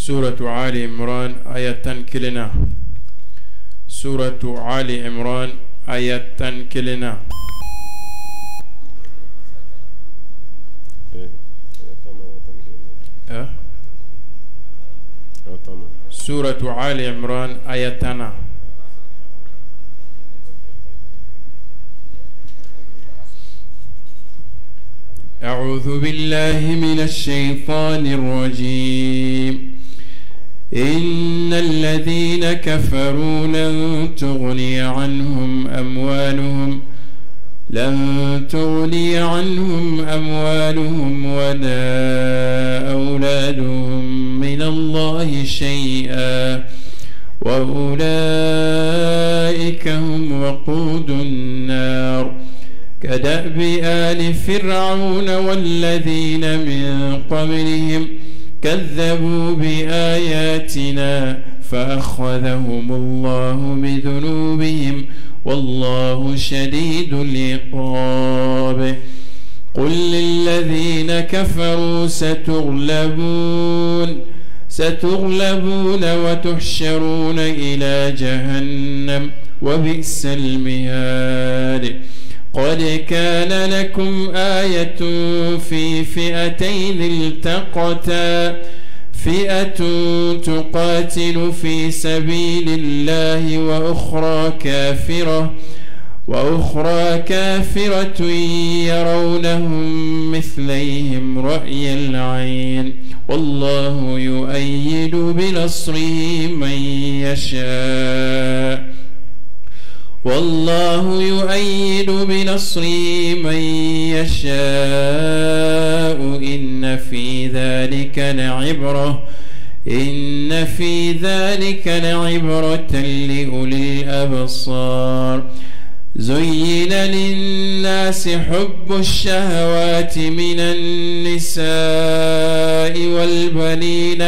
سورة آل عمران آية كلنا. سورة آل عمران آية كلنا. سورة آل عمران آياتنا. أعوذ بالله من الشيطان الرجيم. إن الذين كفروا لن تغني عنهم أموالهم ولا أولادهم من الله شيئا وأولئك هم وقود النار. كدأب آل فرعون والذين من قبلهم كذبوا بآياتنا فأخذهم الله بذنوبهم والله شديد العقاب. قل للذين كفروا ستغلبون وتحشرون إلى جهنم وبئس المهاد. قد كان لكم آية في فئتين التقتا فئة تقاتل في سبيل الله وأخرى كافرة يرونهم مثليهم رأي العين والله يؤيد بنصره من يشاء إن في ذلك لعبرة لأولي الأبصار. زين للناس حب الشهوات من النساء والبنين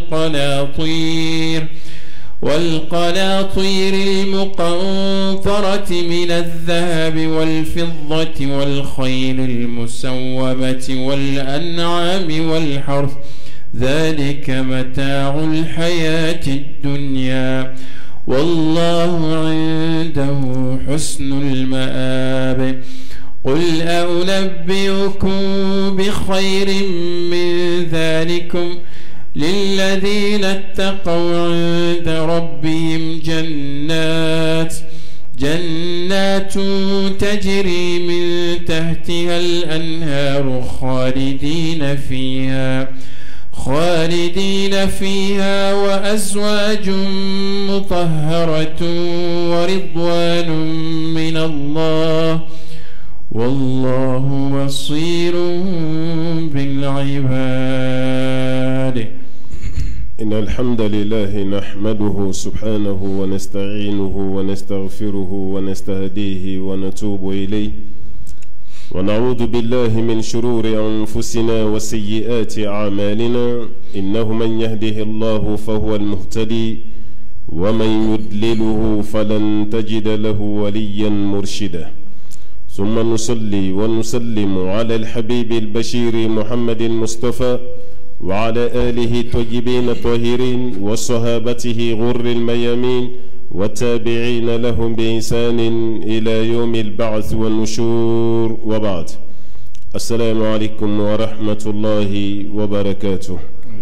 والقناطير المقنطرة من الذهب والفضة والخيل المسومة والأنعام والحرث ذلك متاع الحياة الدنيا والله عنده حسن المآب. قل أنبئكم بخير من ذلكم للذين اتقوا عند ربهم جنات تجري من تحتها الأنهار خالدين فيها وأزواج مطهرة ورضوان من الله والله بصير بالعباد. إن الحمد لله نحمده سبحانه ونستعينه ونستغفره ونستهديه ونتوب إليه ونعوذ بالله من شرور أنفسنا وسيئات أعمالنا إنه من يهده الله فهو المهتدي ومن يضلله فلن تجد له وليا مرشدا. ثم نصلي ونسلم على الحبيب البشير محمد المصطفى وعلى آله الطيبين الطاهرين وصحابته غر الميامين والتابعين لهم بإحسان إلى يوم البعث والنشور وبعد. السلام عليكم ورحمة الله وبركاته.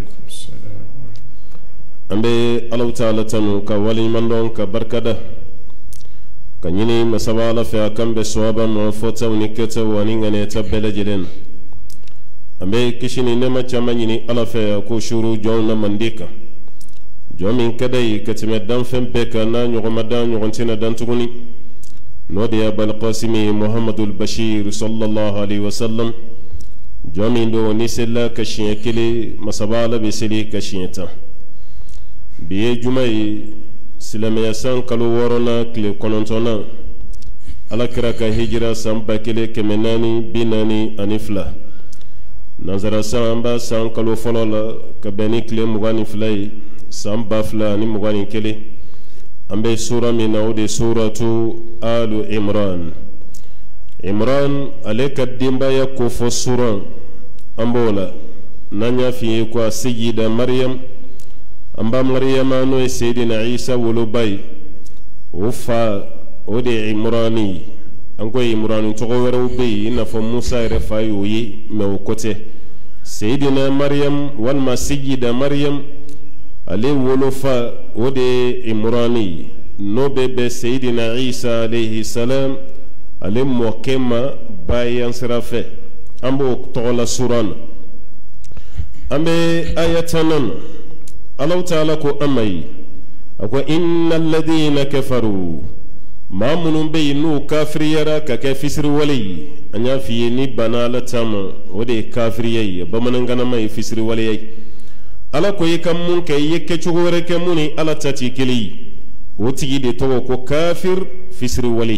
أمبي الله تعالى تنوك ولي من دونك بركده كنيني مسابالة في أكم بسوابا موفوتا ونكتا ونغني تبلا جلين أمبي كشيني نما تمانيني الله في أكو شروع جون منديكا جومين كداي كتمدان فم بك نا نغمدان نغنتنا دان تغني نودي أبا القاسمي محمد البشير صلى الله عليه وسلم جومين دو نسلا كشين كلي مسابالة بسلي كشينتا بيه جمعي سلامي سان كالو ورونا كلي كونونتونا على كراكا هجرة سامبا كلي كمناني بيناني أنفلا نظر سامبا سان كالو فلولا كبني كلي مغاني فلاي سامبا فلا ني مغاني كلي أمبي سورة من أودي سورة آل عمران عليك الدنبا يكوفو سورة أمبولا نانيا في يكوا سيدة مريم amba maryama no sayyidina isa wolo bay o fa o de imrani anko imrani to ko wero be na fo musa re fa yoyi me o kote sayyidina maryam wal masjida maryam ale wolo fa o de imrani no bebe sayyidina isa alayhi salam ale mokema bayan sirafe ambo tola suran ambe ayatanan Allah ta'ala ko amai akwa innal ladina kafaru ma munun bayinu kafiriyara ka kafisir wali anya fiye ni banala tama ode kafiriyai bamanan gana mai fisir wali ala ko yikam mun kay yekke chugore ke muni ala tati kili wotigi de to ko kafir fisir wali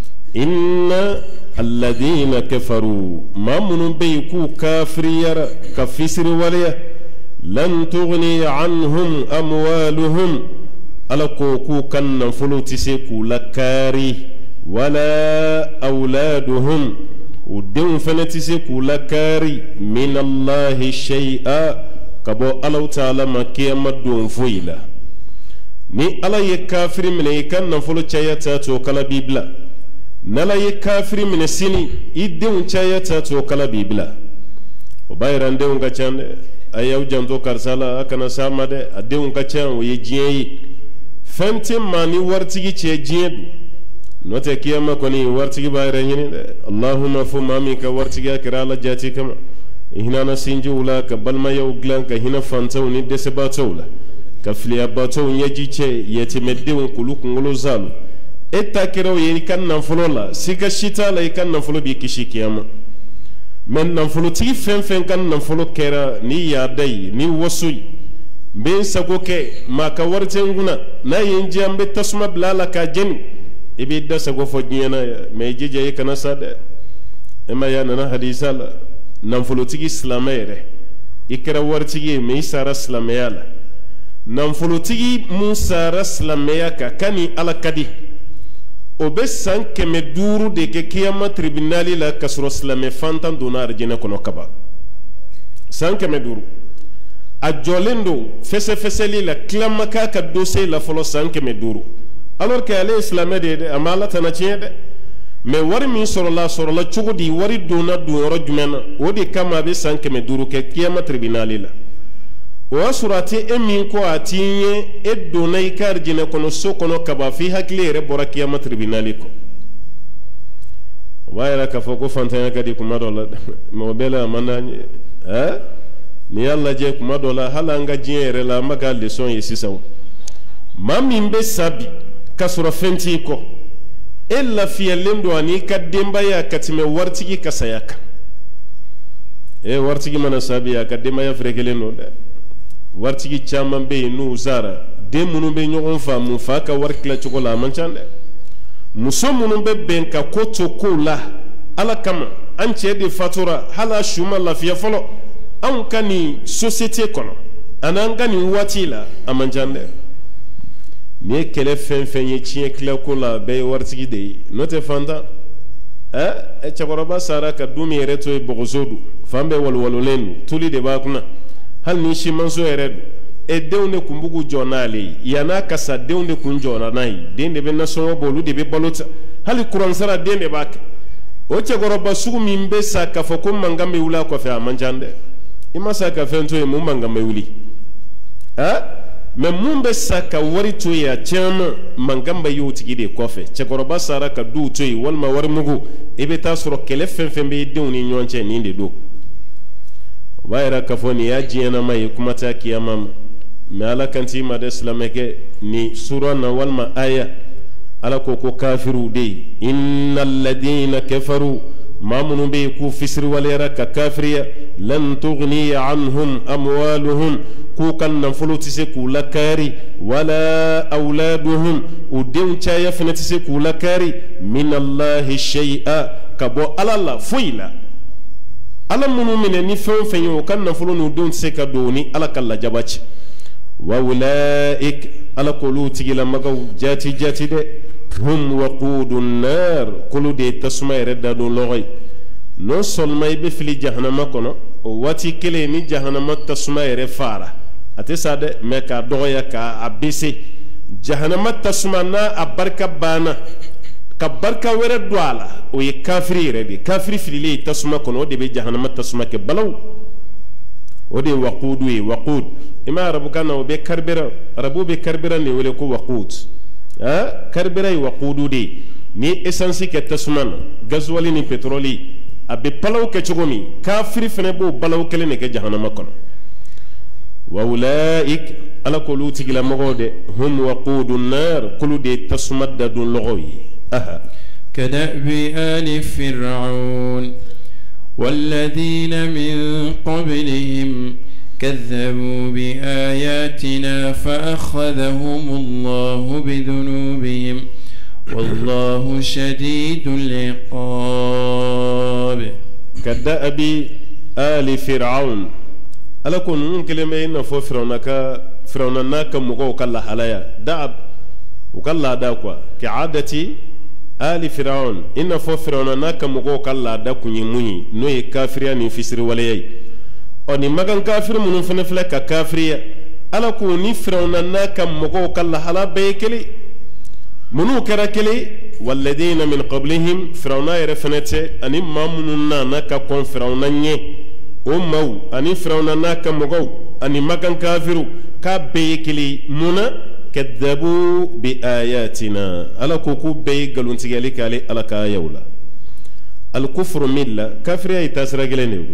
inna alladhina kafaru ma munun bayiku kafiriyara ka fisir wali lan tughni anhum amwaluhum ala ko ku kanna fuluti se ku lakari wala auladuhum udun fanati se ku lakari min allahi shay'a kabo Allah ta'ala makiyama dun fuila ni ala ye kafiri mine kanna fulu chayata to kala bibla nala ye kafiri mine sini idun chayata to kala bibla o bayrande unga chande ayaw janto karsala akana samade adeun ka chan wo yejiyi fenti mani wartigi che jedu note kiyama koni wartigi bayra nyini allahumma fu mami ka wartigi akira jati kama hina na sinji ula ka balma yaw glan ka hina fanta ni dese batawla ka fliya bataw yeji che yeti medde kuluku ngolo zalu etakiro yeni kan nan fulola sika shita la kan nan fulo bi kishi kiyama men nan folo tigi fen kan nan folo kera ni ya dai ni wasu ben sago ke maka warte nguna na yenji ambe tasma blala ka jeni ibe da sago fo nyena me jeje kana sada ema ya nana hadisa la nan folo tigi islamere ikra wartigi me sara islameyala nan folo tigi musa raslamaya ka kani ala kadi obe san keme duru de ke kiyama tribunali la kasro slame fantan donar jina kono kaba san keme duru a jolendo fese li la klama ka dossier la folo san keme duru alors que ale islamé de amala tanachede me wari min soro la chugudi wari dona do rojumena wodi kama be san keme duru ke kiyama tribunali la wa surati emin ko atinye edonai karjine kono sokono kaba fi haklere boraki ya tribunali ko wayra ka foko fantanya kadi kuma dola mobela manani ni yalla je kuma dola halanga jiere la maga leçon yesisaw mamimbe sabi kasura fenti ko ella fi lendo ani kademba ya katime wartigi kasayaka wartigi mana sabi ya kademba ya frekeleno wartigi chaman be nu zara de munu be nyogon fa mu fa ka warkla chokola manchande muso munu be benka koto kula ala kama anche de fatura hala shuma lafiya folo an kani société kono ananga ni watila amanjande ne kele fen ye chie kla kola be wartigi de note fanda e chakoroba sara ka dumi reto e bogozodu fambe walwalolenu tuli de bakuna hal ni shi manso eredu e dewnde kumbugu jonali yana kasa dewnde kun jona nai dende be naso bolu de be balota hal kuran sara dende bak o che goroba sugu mimbe saka foko mangambe wula ko fe amanjande ima saka fento e mum mangambe wuli me mumbe saka wari to ya chama mangambe yotigi de kofe che goroba sara ka du to yi walma war mugu e be tasoro kele fenfembe dewni nyonche ni de do wayra kafoni ya jiyana mai kuma ta kiyama me ala kanti ma da islamake ni sura na walma aya ala ko kafiru de innal ladina kafaru ma munu be ku fisri walera ka kafiriya lan tughni anhum amwaluhum ku kan nan fuluti se ku lakari wala auladuhum udin chaya finati se ku lakari min allahi shay'a kabo ala fuila ala munu mine ni fen yo kan na fulu no don se ka doni ala kala jabaci wa ulaik ala qulu tigila magaw jati de hum waqudun nar qulu de tasma redda do logoy non seulement be fili jahannama kono o wati kele ni jahannama tasma fara ate sade me ka doya ka abese jahannama tasmana abarka bana ka barka wera dwala o ye kafiri redi kafiri filile tasma kono de be jahannama tasma ke balaw o de waqudu e waqud ima rabukana o be karbira rabu be karbira ne wele ko waqud karbira e waqudu de ni essence ke tasman gazwali ni petroli abe palaw ke chogomi kafiri fene bo balaw kele ne ke jahannama kono wa ulaik ala kulu tigila mogode hum waqudun nar kulu de tasmaddadun logoyi كدأب آل فرعون والذين من قبلهم كذبوا بآياتنا فأخذهم الله بذنوبهم والله شديد العقاب كدأب آل فرعون ألا كن كلمة إن فرعون ناك مقو كلا حلايا دعب وكلا داكوا كعادتي آل فرعون إن فرعون ناك مقو كلا داكو يموني نوي كافريا نفسر وليي أني مغان كافر من فنفلك كافريا ألا كوني فرعون ناك مقو كلا حلا بيكلي منو كراكلي والذين من قبلهم فرعون يرفنته أني ما منونا ناك كون فرعون نيه أمو أني فرعون ناك مقو أني مغان كافرو كابيكلي منا كذبوا بآياتنا على كوكو بي قالون تياليك علي على كايولا الكفر ملة كافر يتاسر جلني يقول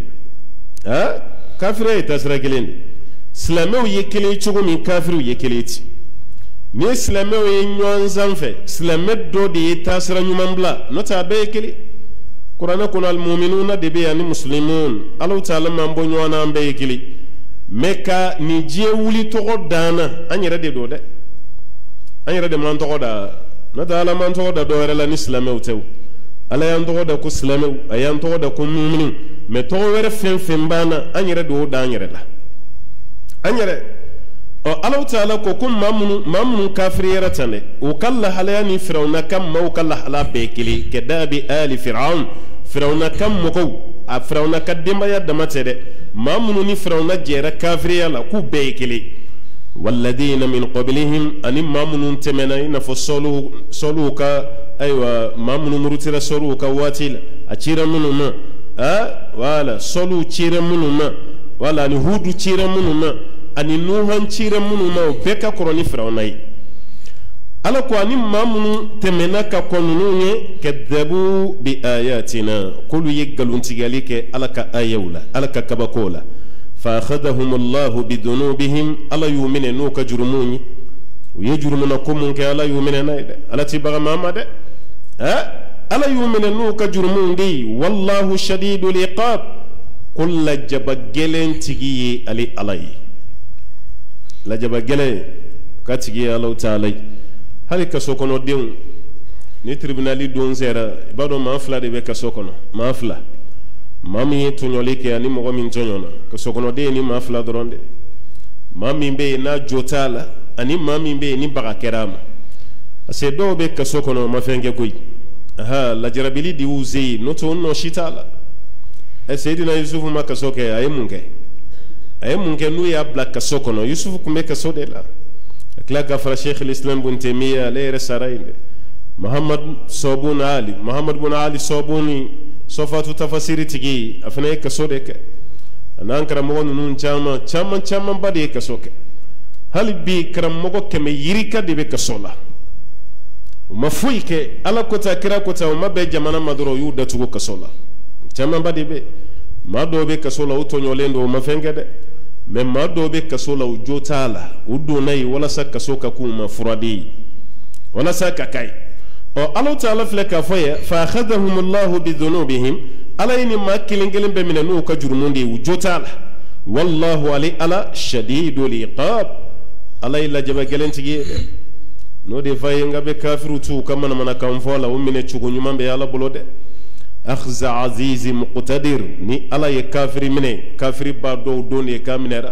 كافر يتاسر جلني سلامو يكلي تشوفو من كافر يكليتي ني سلامو ينوان زنفه سلامت دو دي يتاسر نيومان بلا نوتا بيكلي قرآن كون المؤمنون دي بي مسلمون الله تعالى من بنيوانا بيكلي مكا نيجي ولي تغو دانا أني ردي دو ده أني ردي من تغو دا نتا من تغو دا دو رلا نسلامو تيو ألا ينتغو دا كو سلامو أيانتغو دا كو مؤمنين مي تغو ور فين بانا أني ردي دو دا أني رلا أني ردي الله تعالى كو كم مامن كافر يرتني وكلا حلياني فرعون كم ما وكلا حلا بيكلي كداب آل فرعون فرعون كم مكو فرعون كدم يا دمتده مامن فرعون جير كافر يلا كو بيكلي والذين من قبلهم أن مامن تمنين فصلوكا أيوة مامن مرتلا صلوكا واتيل أشير منهما ولا صلو شير منهما ولا نهود شير منهما ani nuhan cire munu na beka koroni firawnai ala ko ani mamunu temena ka konunye kadzabu bi ayatina kulu yegalun tigalike ala ka ayawla ala ka kabakola fa akhadhahum Allah bi dhunubihim ala yu'minu nuka jurumuni yajrumuna kumun ka ala yu'minu naide ala tibaga mamade ala yu'minu nuka jurumundi wallahu shadidul iqab kullu jabagelen tigiye ali alai la jaba gele katigi Allah ta'ala hali kaso kono deun ni tribunali don zera bado mafla de be kaso kono mafla mami tunyolike ani mo min tonyona kaso kono de ni mafla doronde mami be na jotala ani mami be ni baga kerama ase do be kaso kono mafenge koy la jarabili di uzi noto no shitala sayidina yusuf ma kaso ke ayemunke munke nu ya bla kaso kono yusuf kumbe kaso de la akla gafara sheikh al-islam ibn taymiya alayhi sarainde muhammad ibn ali sobuni sofatu tafasiri tigi afana kaso de ke anan karam mo nun chama bade kaso ke hal bi karam mo ke me yirika de be kaso la mafuyi ke ala kota kira kota mabe jamana maduro yuda tugo kaso la chama bade be mado be kaso la utonyolendo mafengede mais ma do be kaso la ujotala udonai wala sa kaso ka kuma furadi wala sa kakai o Allah ta'ala fleka foya fa akhadhahum Allah bi dhunubihim alayni ma kilingelen be minanu ka jurmundi ujotala wallahu ala shadidul iqab alay la jaba gelentigi no de fayenga be kafiru tu kama na kan fola umine chugo nyumambe yalla bolode أخذ عزيز مقتدر ني على يكافر منه كافر بعدو دون يكامنرا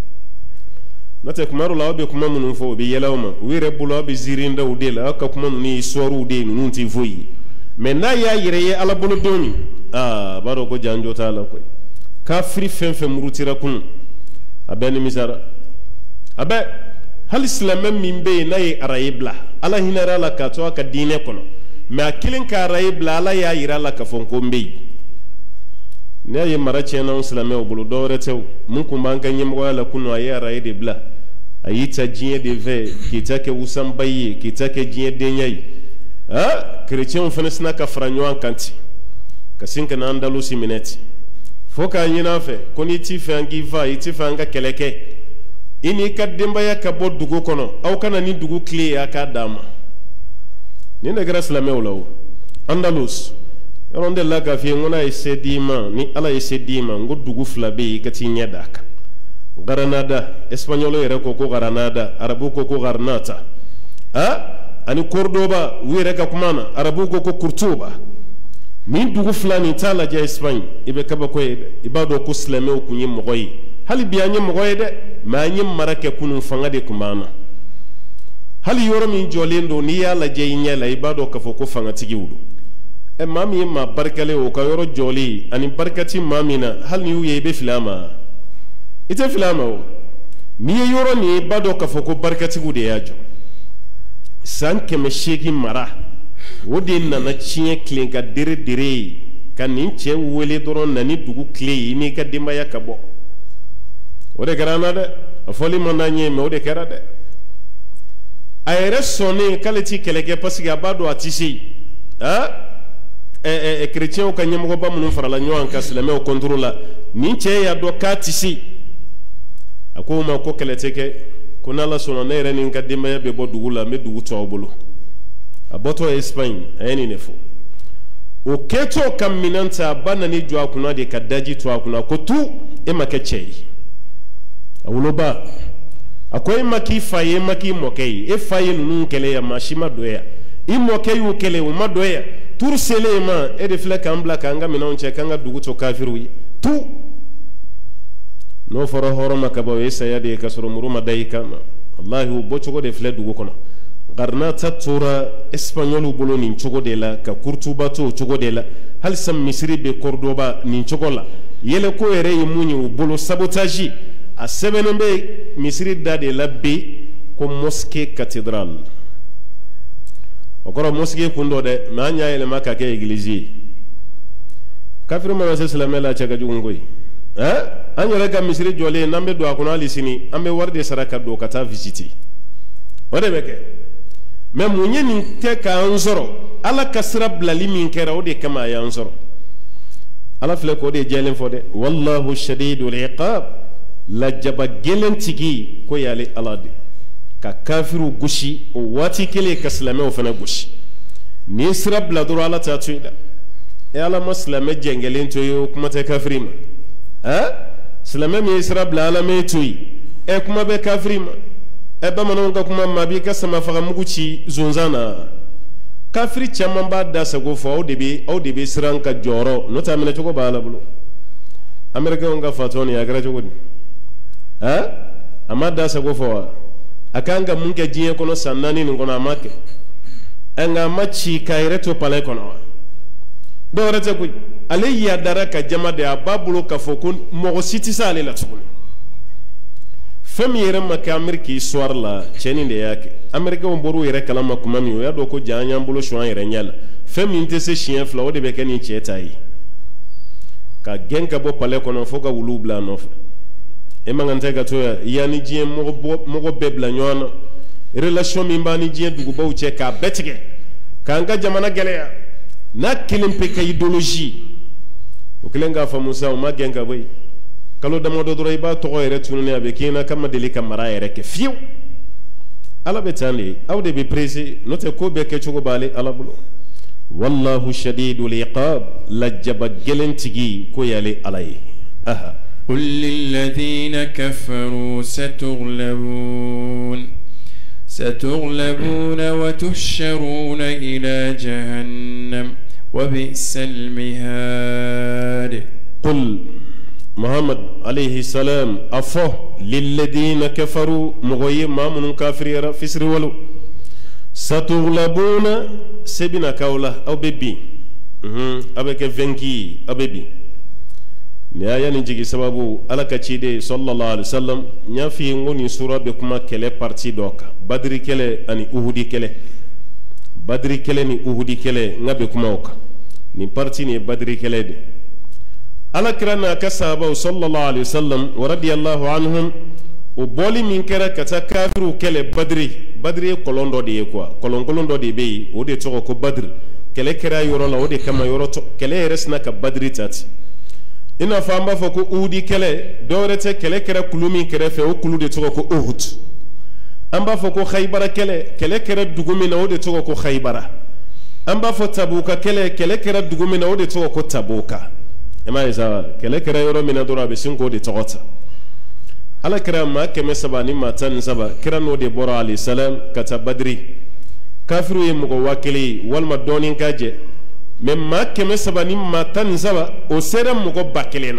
نتك مارو لا بكم من فو بيلاوما ويربولا بزيرين دا وديلا ككم ني سورو دي نونتي فوي منا يا يري على بولو دوني بارو كو جانجو تالا كوي كافر فم مروتيرا كون ابن ميزارا abe hal islam min be na yi arayibla ala hinara la ka to ka dine kono me akilin ka arayibla ala ya yira la ka fonko mbe ne yi marace na islam e bulu dore tew mun kuma an ganye mo la kuno ayi arayi bla ayi ta jiye de ve ki ta ke usan baye ki ta ke jiye de nyai chrétien fene sina ka franyo an kanti kasinka na andalusi mineti foka nyina fe koni ti fe angi va iti fe anga keleke ini ka demba ya ka bod dugu kono au kana ni dugu clé ya ka dama ni na grâce la mewlo andalus ronde la ka fi ngona esedima ni ala esedima ngo dugu flabe ka ti nyedaka Granada espagnolo yere ko Granada arabu ko Garnata ani Cordoba wire ka kumana arabu ko Kurtuba min dugu fulani tala ja Espagne ibe kaba ko ibado ko slame ko nyi mogoyi hali biya nyi mogoyi de ma nyi marake kunun fanga de kumana hali yoro min jolendo ni yala je nyela ibado ka foko fanga tigi wudu e mami ma barkale o ka yoro joli ani barkati mamina hal ni uye be filama ite filama o ni yoro ni ibado ka foko barkati wude yajo sanke me shegi mara wodi nana chiye klen ka dire kan nin che wele doron nani dugu kle ni ka dimba ya kabo ode garana de afoli monanye me ode kera de ayre sone kaleti keleke pasiki abado atisi chrétien ka nyemo ba mun farala nyon ka seleme o contrôle nin che ya do ka tisi akoma ko keleteke kuna la sona nere nin ka dimba ya be bo dugu la me dugu to obolo aboto Espagne ayeni nefo o keto kaminanta banani jwa kuna de kadaji to akuna ko tu e makechei awuloba akoy maki faye maki mokei e faye nunu kele ya mashima doya i mokei u kele u madoya tur selema e de fle kambla kanga minonche kanga dugu to kafiru tu no foro horo makabo e sayade kasoro muruma dayika wallahi u bochogo de fle dugu kono Garnata tora espagnolu bolo nin chogo de la ka Kurtuba to chogo de la hal sam misri be Cordoba nin chogo la yele ko ere yimunyi u bolo sabotage a sebenembe misri da de la be ko mosquée cathédrale okoro mosquée kundo de manya yele maka ke église kafir ma sallallahu la chaga jungoy anyere ka misri jole nambe do akuna lisini ambe warde saraka do kata visiter ode beke mais munye nin te ka anzoro ala kasra blali min kera o de kama ya anzoro ala fle ko de jelen fode wallahu shadidul iqab la jaba gelen tigi ko yale ala de ka kafiru gushi o wati kele kaslame o fana gushi ni sra bla duro ala ta tuida e ala maslame jengelen to yo kuma te kafirima slame mi sra bla ala me tuyi e kuma be kafirima eba manonga kuma mabi ka sama faga muguci zonzana kafiri chaman ba da sago fo o debe siran ka joro no ta mena to ko bala bulo america on ga fatoni ya gara jogodi amma da sago fo akanga munke jiye kono sannani ni ngona make anga machi kaire to pale kono do rete ku ale ya daraka jama de ababulo ka fo kun mo siti sale la tukuni fami yere maka Amerika histoire la cheni de yake Amerika on boru yere kala makuma mi ya do ko janya mbulo shwan yere nyala fami inte se chien fla o de be keni chetai ka genka bo pale kono foka wulu bla no e mangante ga to ya ni jien mo bebla nyona relation mi mbani jien dugu ba uche ka betike ka nga jamana geleya na kilimpe ka idéologie o kelenga fa musa o ma genka boy kalo damo do doro iba to yere tunune abe kina kama deli kamara yere ke fiu ala betani awde be presi note ko be ke chugo bale ala bulo wallahu shadidul iqab lajaba gelentigi ko yale alay قل للذين كفروا ستغلبون وتحشرون إلى جهنم وبئس المهاد قل محمد عليه السلام أفو للذين كفروا مغيب ما من كافر فسر ولو ستغلبون سبنا كولا أو بيبي أبك فنكي أبيبي ni aya ni jigi sababu ala ka cide sallallahu alaihi wasallam nya fi ngoni sura be kuma kele parti doka badri kele ani uhudi kele badri kele ni uhudi kele ngabe kuma oka ni parti ni badri kele de ala kirana ka sahaba sallallahu alaihi wasallam wa radiyallahu anhum o boli min kera kata kafiru kele badri kolondo de quoi kolondo de be o de to ko badr kele kera yoro la o de kama yoro to kele resna ka badri tati ina famba fo ko uhudi kele dorete kele kera kulumi kere fe o kulu de to ko uhud amba fo ko khaybara kele kera dugumi na o de to ko khaybara amba fo tabuka kele kera dugumi na o de to ko tabuka ema isa kele kera yoro mina dora be sin ko de togota ala kira ma keme saba ni matan saba kira no de bora alayhi salam kata badri kafiru ye mugo wakili walma donin kaje men ma keme saba ni matan saba o sera mugo bakilena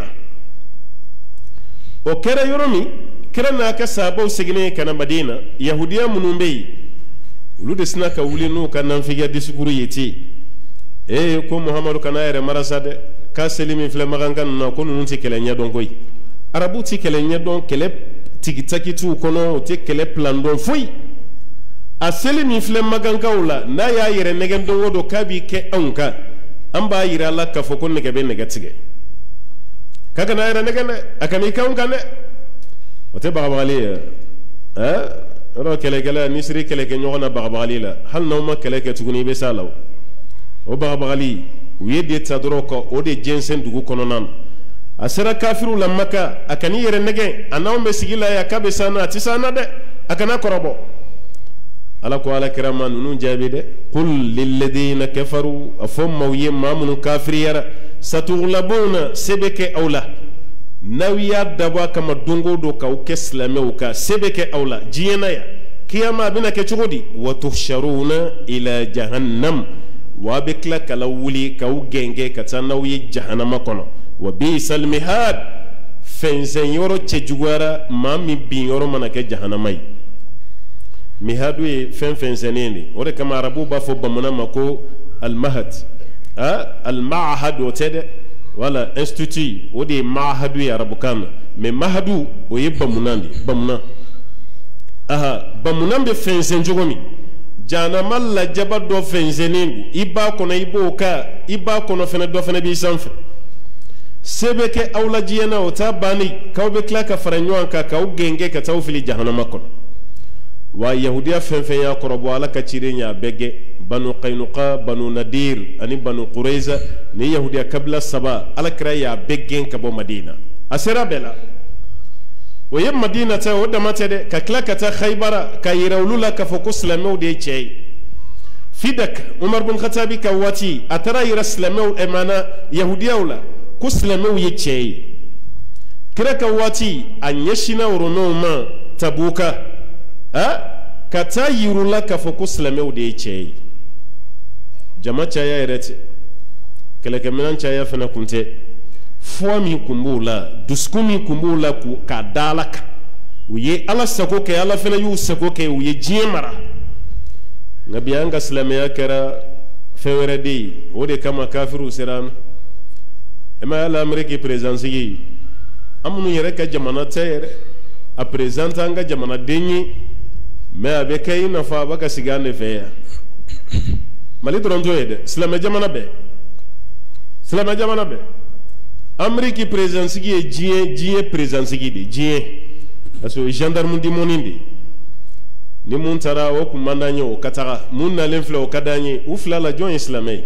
o kera yoromi kira na ka saba o sigine kana madina yahudiya munumbe ulu de sina ka wuli no kana figa disukuru yeti ko muhammadu kana yere marasade ka selimi fle magangan na ko nunti kele nya don koy arabu ti kele nya don kele tigitaki tu kono ti kele plan don foi a selimi fle magangawla na ya yere negen don wodo kabi ke anka amba yira la ka foko nege be negatige kaga na yere negen akani kaunka ne ote bagabagali ro kele nisri kele ke nyona bagabagali la hal nawma kele ke tuguni be salaw o bagabagali uyede tadroko o de jensen dugu kono nan asera kafiru la maka akani yere nege anaw me sigila ya kabe sana atisana de akana korobo ala ko ala kirama nunu jabi de qul lil ladina kafaru afum mawye mamun kafiriyara satughlabuna sebeke awla nawiya daba kama dungo do ka ukeslame uka sebeke awla jiyena ya kiyama bina ke chugodi wa tuhsharuna ila jahannam wa bikla kalawuli ka ugenge katanawi jahannama kono wa bisal mihad fenzen yoro chejugara mami bin yoro manake jahannamai mihadu e fenzeneni ore kama arabu ba fo bamuna mako al mahad al ma'had otede wala institut ode ma'hadu ya arabu kan me mahadu o yebba munandi bamuna bamunan be fenzen jogomi jana malla jaba do fenzeningu iba kono iboka iba kono fene do fene bi sanfe sebeke awla jiyana o tabani kawbe klaka faranyoanka ka ugenge ka tawfili jahannama kono wa yahudiya fenfen ya korobo ala ka cirenya bege banu qaynuqa banu nadir ani banu qurayza ni yahudiya kabla saba ala kra ya begen ka bo madina asera bela o yem madina ta o da matede ka klaka ta khaybara ka yirawlula ka foko islamu de chey fidak umar bin khatabi ka wati atara yira islamu emana yahudiya wala ko islamu ye chey kira ka wati anyeshina urono ma tabuka kata yirula ka foko islamu de chey jama chaya yerete kele kemenan chaya fana kunte fomi kumbula duskumi kumbula ku kadalaka uye ala sako ke ala fena yu sako ke uye jemara nabiyanga islamiya kera feweredi ode kama kafiru siran ema ala ameriki presensi amunu yere ka jamana tere a presentanga jamana denyi me abe kay na fa baka sigane feya mali dronto yede islamiya jamana be Amérique présence qui est djien présence qui est djien parce que gendarme di monindi ni muntara o kumandanye o katara munna lenfla o kadanye ou fla la jon islamay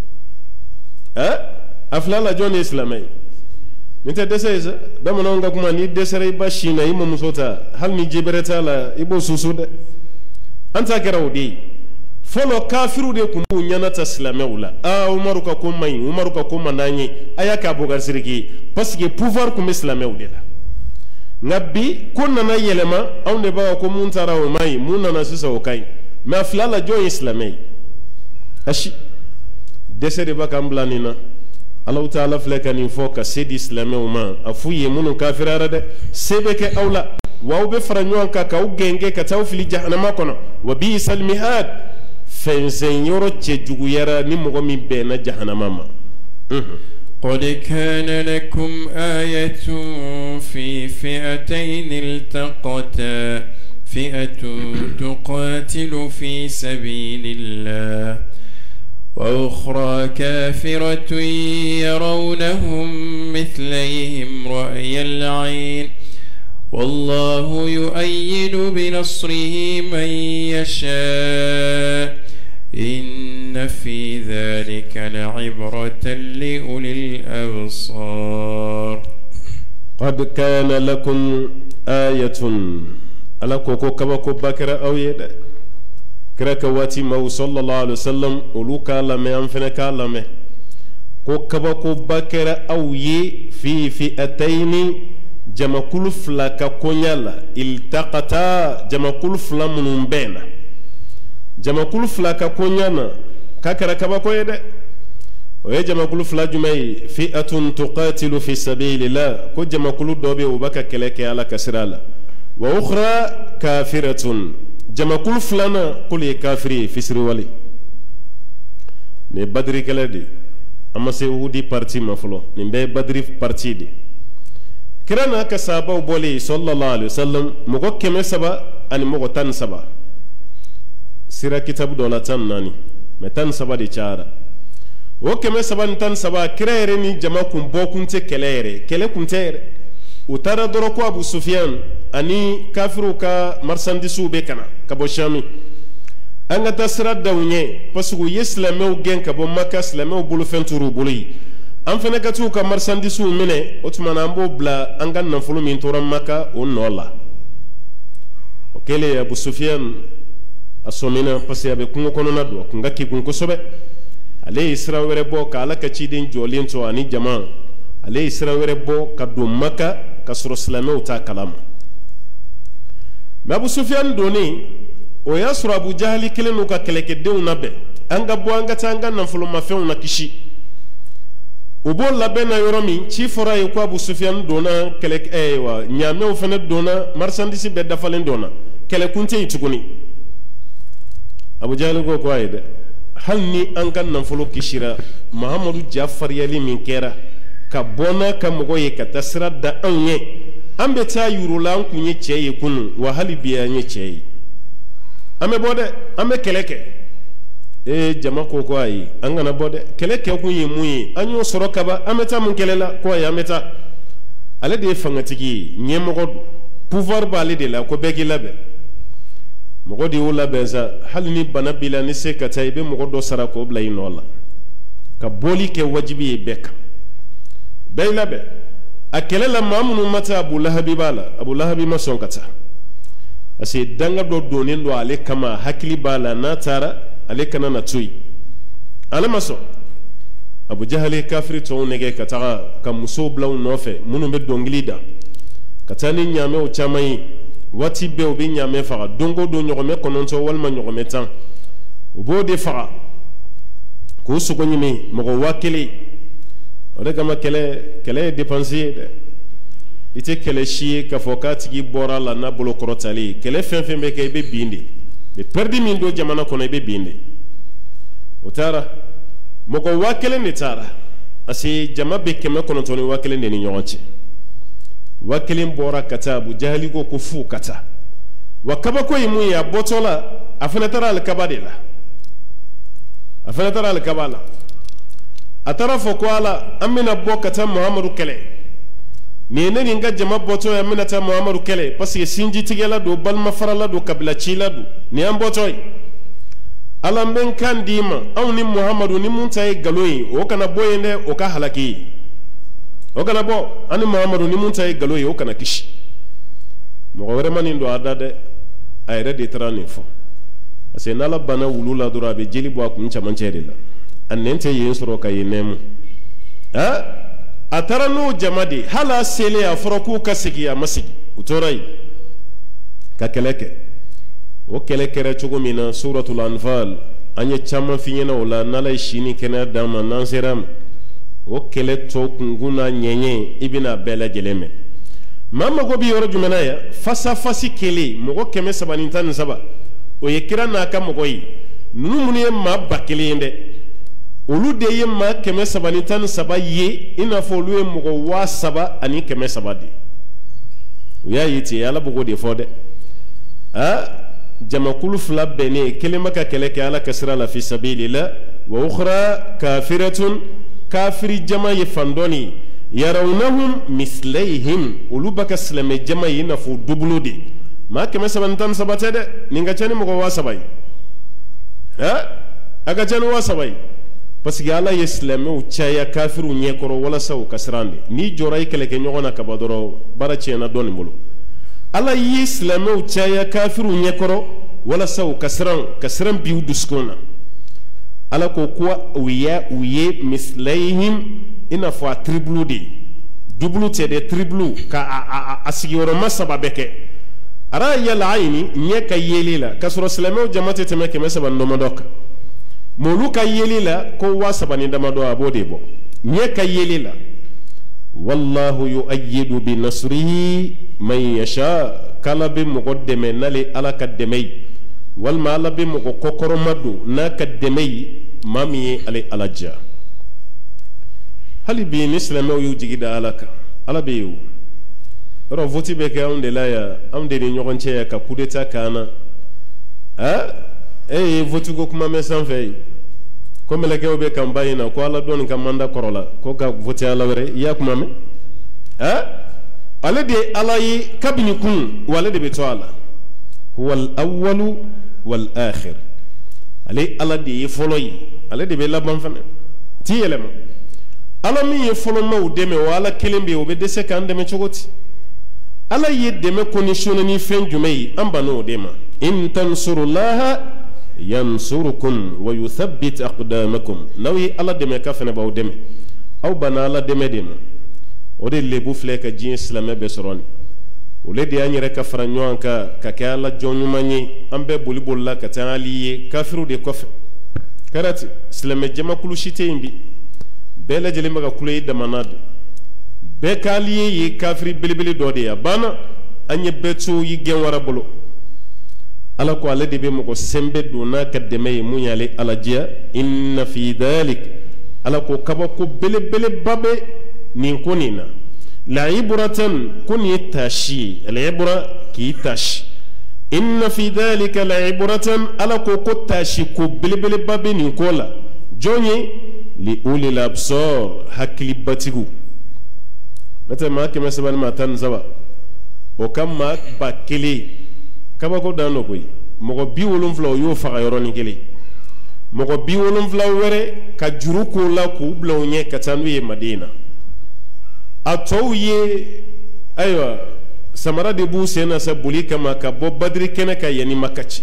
afla la jon islamay nite deseza damana nga kuma ni desere bashina imo musota hal ni jibereta la ibo susude anta kerawdi folo kafiru de kumbu nyana ta islamewula umaru ka kumai umaru ka kumandanye ayaka bogar siriki parce que pouvoir comme islamewde la ngabi kunna na yelema awne ba ko muntara o mai munna na sisa o kai ma flala jo islamay ashi desede ba kamblanina Allah ta'ala flekani foka sedi islamewma afuye munu kafirara de sebeke awla wa be faranyo ka ugenge ka tawfili jahannama kono wa bi salmihad fenzen yoro che juguyara ni mogo mi bena jahannama ma قد كان لكم آية في فئتين التقتا فئة تقاتل في سبيل الله وأخرى كافرة يرونهم مثليهم رأي العين والله يؤيد بنصره من يشاء إن في ذلك لعبرة لأولي الأبصار. قد كان لكم آية على كوكو كبكو بكر أو يد كرك واتي مو صلى الله عليه وسلم ولوكا لما أنفنك لما كو كبكو بكر أو ي في فئتين جما كل فلا كونيالا التقطا جما كل فلا من بين جما كل فلا كونيانا كاكرا كبكو يد ويجمع كل فلا جمعي فئة تقاتل في سبيل الله كو جما كل دوبي وبكا كلك على كسرالا وأخرى كافرة جما كل فلانا كل كافري في سروالي ني بدري كلادي أما سيودي بارتي مفلو ني بدري بارتي دي كرانا كسابا وبولي صلى الله عليه وسلم مغو كمي سبا أني مغو تان سبا سيرا كتاب دولا تان ناني متان سبا دي چارا وكمي سبا نتان سبا كريري ني جما كن بو كنت كليري كلي كنتيري utara doroko Abu Sufyan ani kafiru ka marsandisu be kana kabo shami anga tasra dawnye pasugo yeslamew gen kabo makka slamew bulu fenturu bulu an fene katu ka marsandisu mine otuma ambo bla anga nanfulu min toram makka onnola okele Abu Sufyan asomina pasi abe kungo kono na do kunga ki kunko sobe ale isra were bo ka ala ka cidin jolin to ani jama ale isra were bo ka do makka kasoro silamɛw ta kalama mais Abu Sufyan doni o y'a sɔrɔ Abu Jahali kelen n'u ka kɛlɛkɛdenw labɛn an ka bɔ an ka taa an ka nafolomafɛnw na kisi u b'o labɛn na yɔrɔ min ci fɔra ye ko Abu Sufyan donna ɲaamɛw fana donna marchandise bɛɛ dafalen donna kɛlɛkun tɛ yen tuguni Abu Jahali ko ayi dɛ hali ni an ka nafolo kisira Muhamadu ja fariyali min kɛra ka bɔna ka mɔgɔ ye ka taa sira da anw ye an bɛ taa yurula an kun ye cɛ ye kunu wa hali bi an ye cɛ ye an bɛ bɔ dɛ an bɛ kɛlɛ kɛ jama ko ayi an kana bɔ dɛ kɛlɛ kɛ kun ye mun ye an y'o sɔrɔ kaba an bɛ taa mun kɛlɛ la ko ayi an bɛ taa ale de ye fangatigi ye ɲɛmɔgɔ don pouvoir b'ale de la ko bɛɛ k'i labɛn mɔgɔ de y'o labɛn sa hali ni bana b'i la ni se ka taa i bɛ mɔgɔ dɔ sara k'o bila i nɔ la ka bɔli kɛ wajibi ye bɛɛ kan bɛɛ labɛn a kɛlɛ la maa minnu ma taa Abu Lahabi b'a la Abu Lahabi ma sɔn ka taa parce que danga dɔ donnen don ale kama hakili b'a la n'a taara ale kana na to yen ale ma sɔn Abu Jahali kafiri tɔw nɛgɛ ka taga ka musow bila u nɔfɛ minnu bɛ dɔnkili da ka taa ni ɲaamɛw caman ye waati bɛɛ u bɛ ɲaamɛ faga don o don ɲɔgɔmɛ 9 walima ɲɔgɔmɛ 10 u b'o de faga k'o sogo ɲimi mɔgɔ 1000 o de kama kɛlɛ ye dépense ye dɛ i tɛ kɛlɛ si ye k'a fɔ k'a tigi bɔra la n'a bolo kɔrɔtali ye kɛlɛ fɛn fɛn bɛ kɛ i bɛ bin de mais perdi min don jamana kɔnɔ i bɛ bin de o taara mɔgɔ 1000 de taara parce que jama bɛ 900 ni 1000 de ni ɲɔgɔn cɛ 1000 bɔra ka taa Abu Jahali ko fu ka taa wa kabako ye mun ye a bɔtɔ la a fana taara alikaba de la a fana taara alikaba la a taara fɔ ko ala an bɛna bɔ ka taa Muhamadu kɛlɛ nin ye ne ni n ka jama bɔtɔ ye an bɛna taa Muhamadu kɛlɛ parce que sinjitigɛla don balima farala don kabila cila don nin y'an bɔtɔ ye ala n bɛ n kan d'i ma anw ni Muhamadu ni mun ta ye nkalon ye o kana bɔ yen dɛ o ka halaki ye o kana bɔ an ni Muhamadu ni mun ta ye nkalon ye o kana kisi mɔgɔ wɛrɛ ma nin don a da dɛ a yɛrɛ de taara nin fɔ parce que n'ala banna wulu la dɔrɔn a bɛ jeli bɔ a kun camancɛ de la a nɛn tɛ yen sɔrɔ ka yen nɛmu a taara n'o jama de hali a selen a fɔra k'u ka segin a ma segin u tora yen ka kɛlɛ kɛ o kɛlɛ kɛra cogo min na suratul Anfal an ye caman f'i ɲɛna o la n'ala ye si ni kɛnɛya d'an ma n'an sera ma o kɛlɛ tɔ kunkun n'a ɲɛɲɛ i bɛna bɛɛ lajɛlen mɛn maa mago bɛ yɔrɔ jumɛn na yan fasafasi kelen mɔgɔ 313 o ye kira n'a ka mɔgɔ ye ninnu minnu ye maa 1000 ye dɛ olu de ye ma kɛmɛ saba ni tan ni saba ye i n'a fɔ olu ye mɔgɔ 3,000 ani kɛmɛ 3 de u y'a ye ten Ala b'o de fɔ dɛ jamakulu 2 bɛnnen kelen bɛ ka kɛlɛ kɛ Ala ka sira la fi sabilillah wa ukhra kafiratun kafiri jama ye fandɔni yarawnahum mislayhim olu bɛ ka silamɛ jama ye i n'a fɔ double de maa kɛmɛ 7 ni 13 tɛ dɛ nin ka ca ni mɔgɔ 7,000 ye a ka ca ni 7,000 ye parce que Ala ye silamɛw caya kafiru ɲɛkɔrɔ walasa u ka siran de n'i jɔra i kɛlɛkɛ ɲɔgɔn na kaba dɔrɔn baara tiɲɛna dɔ nin bolo Ala ye silamɛw caya kafiru ɲɛkɔrɔ walasa u ka siran bi u dusukun na Ala ko u ye mislayhim i n'a fɔ a tribulu de double tɛ dɛ tribulu ka a sigiyɔrɔma 3 bɛɛ kɛ ara yala ayini ɲɛ ka yeli la ka sɔrɔ silamɛw jama tɛ tɛmɛ 700 ni damadɔ kan molu ka yeli la ko 7,000 ni damadɔ a b'o de bɔ ɲɛ ka yeli la wallahu yu'ayyidu bi nasrihi man yasha kala bɛ mɔgɔ dɛmɛ n'ale Ala ka dɛmɛ ye walima Ala bɛ mɔgɔ kɔkɔrɔma don n'a ka dɛmɛ ye maa min ye ale Ala diya hali bi ni silamɛw y'u jigi da Ala kan Ala bɛ yen o yɔrɔ vote bɛ kɛ anw de la yan anw de ni ɲɔgɔn cɛ yan ka coup d'état k'an na ye vote ko kuma mɛn sanfɛ ye ko mɛlɛkɛw bɛ campagne in na ko Ala dɔɔni ka mandat kɔrɔ la ko ka vote Ala wɛrɛ i y'a kuma mɛn ale de ye Ala ye kabini kun wa ale de bɛ to a la huwal awwalu wal akhir ale Ala de ye fɔlɔ ye ale de bɛ laban fana ti yɛlɛma Ala min ye fɔlɔ maaw dɛmɛ wa Ala kelen bɛ yen o bɛ dɛsɛ k'an dɛmɛ cogo di Ala ye dɛmɛ conditionné ni fɛn jumɛn ye an ban'o de ma in tansurullaha yansurukum wa yuthabbit aqdamakum n'aw ye Ala dɛmɛ ka fana b'aw dɛmɛ aw banna Ala dɛmɛ de ma o de lebu filɛ ka diɲɛ silamɛ bɛɛ sɔrɔ ni o le de y'an yɛrɛ ka fara ɲɔgɔn kan ka kɛ Ala jɔn ɲuman ye an bɛɛ boli la ka taa Ali ye kafiru de kɔfɛ kɛra ten silamɛ jamakulu si tɛ yen bi bɛɛ lajɛlen bɛ ka kule i damana de bɛɛ ka Ali ye kafiri belebele dɔ de ye a banna an ye bɛɛ to i gɛn wara bolo Ala ko ale de bɛ mɔgɔ sɛnbɛ don n'a ka dɛmɛ ye mun y'ale Ala diya inna fi dhalik Ala ko kabako belebeleba bɛ nin ko nin na la'ibratan ko nin ye taasi ye al'ibra k'i taasi inna fi dhalika la'ibratan Ala ko taasi ko belebeleba bɛ nin ko la jɔn ye li ulil absar hakilibatigiw n'o tɛ maa 700 ni maa 17 o ka maa 1000 kabako dan do koyi mɔgɔ 70 o y'o faga yɔrɔnin kelen mɔgɔ 70 wɛrɛ ka juru k'o la k'u bila o ɲɛ ka taa n'u ye Madina a tɔw ye ayiwa samara de b'u sen na sa boli kama ka bɔ Badiri kɛnɛ ka yanni Maka cɛ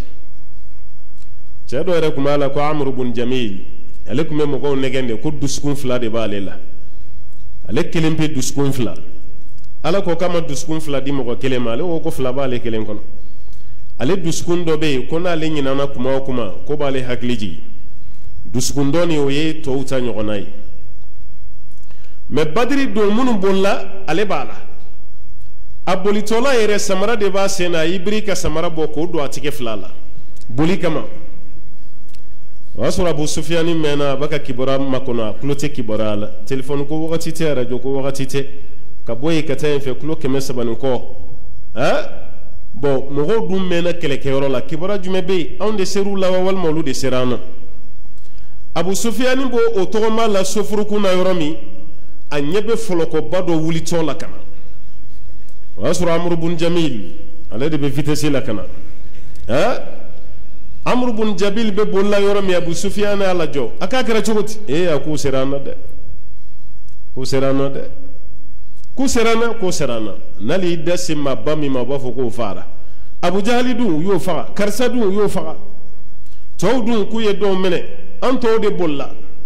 cɛ dɔ yɛrɛ tun b'a la ko Amr ibn Jamil ale tun bɛ mɔgɔw nɛgɛn de ko dusukun 2 de b'ale la ale kelen pe dusukun 2 Ala ko k'a ma dusukun 2 di mɔgɔ kelen ma ale ko 2 b'ale kelen kɔnɔ ale dusukun dɔ bɛ yen ko n'ale ɲinana kuma o kuma ko b'ale hakili jigin dusukun dɔ nin o ye tɔw ta ɲɔgɔnna ye mais Badiri don minnu bolila ale b'a la a bolitɔla yɛrɛ samara de b'a sen na a y'i biri ka samara bɔ k'o don a tigɛ 2 la boli kama o y'a sɔrɔ Abu Sufiyani mɛnna a b'a ka kibaruya makɔnɔ a tulo tɛ kibaruya la telefɔni ko wagati tɛ radio ko wagati tɛ ka bɔ yen ka taa yen fɛ kilo 300 ni kɔ bon mɔgɔw dun mɛnna kɛlɛkɛyɔrɔ la kibaruya jumɛn bɛ yen anw de ser'u la wa walima olu de sera an na Abu Sufiyani b'o o tɔgɔma la soforokun na yɔrɔ min a ɲɛ bɛ fɔlɔkɔba dɔ wulitɔ la ka na o y'a sɔrɔ Amr ibn Jamil ale de bɛ vitesse la ka na Amr ibn Jamil bɛ bolila yɔrɔ min Abu Sufyan y'a lajɔ a k'a kɛra cogo di a k'u sera an na dɛ k'u sera an na dɛ k'u sera an na k'u sera an na n'ale y'i da se maa ba min ma o b'a fɔ k'o fagara Abu Jahali dun u y'o faga karisa dun u y'o faga tɔw dun k'u ye dɔw minɛ an tɔw de bolila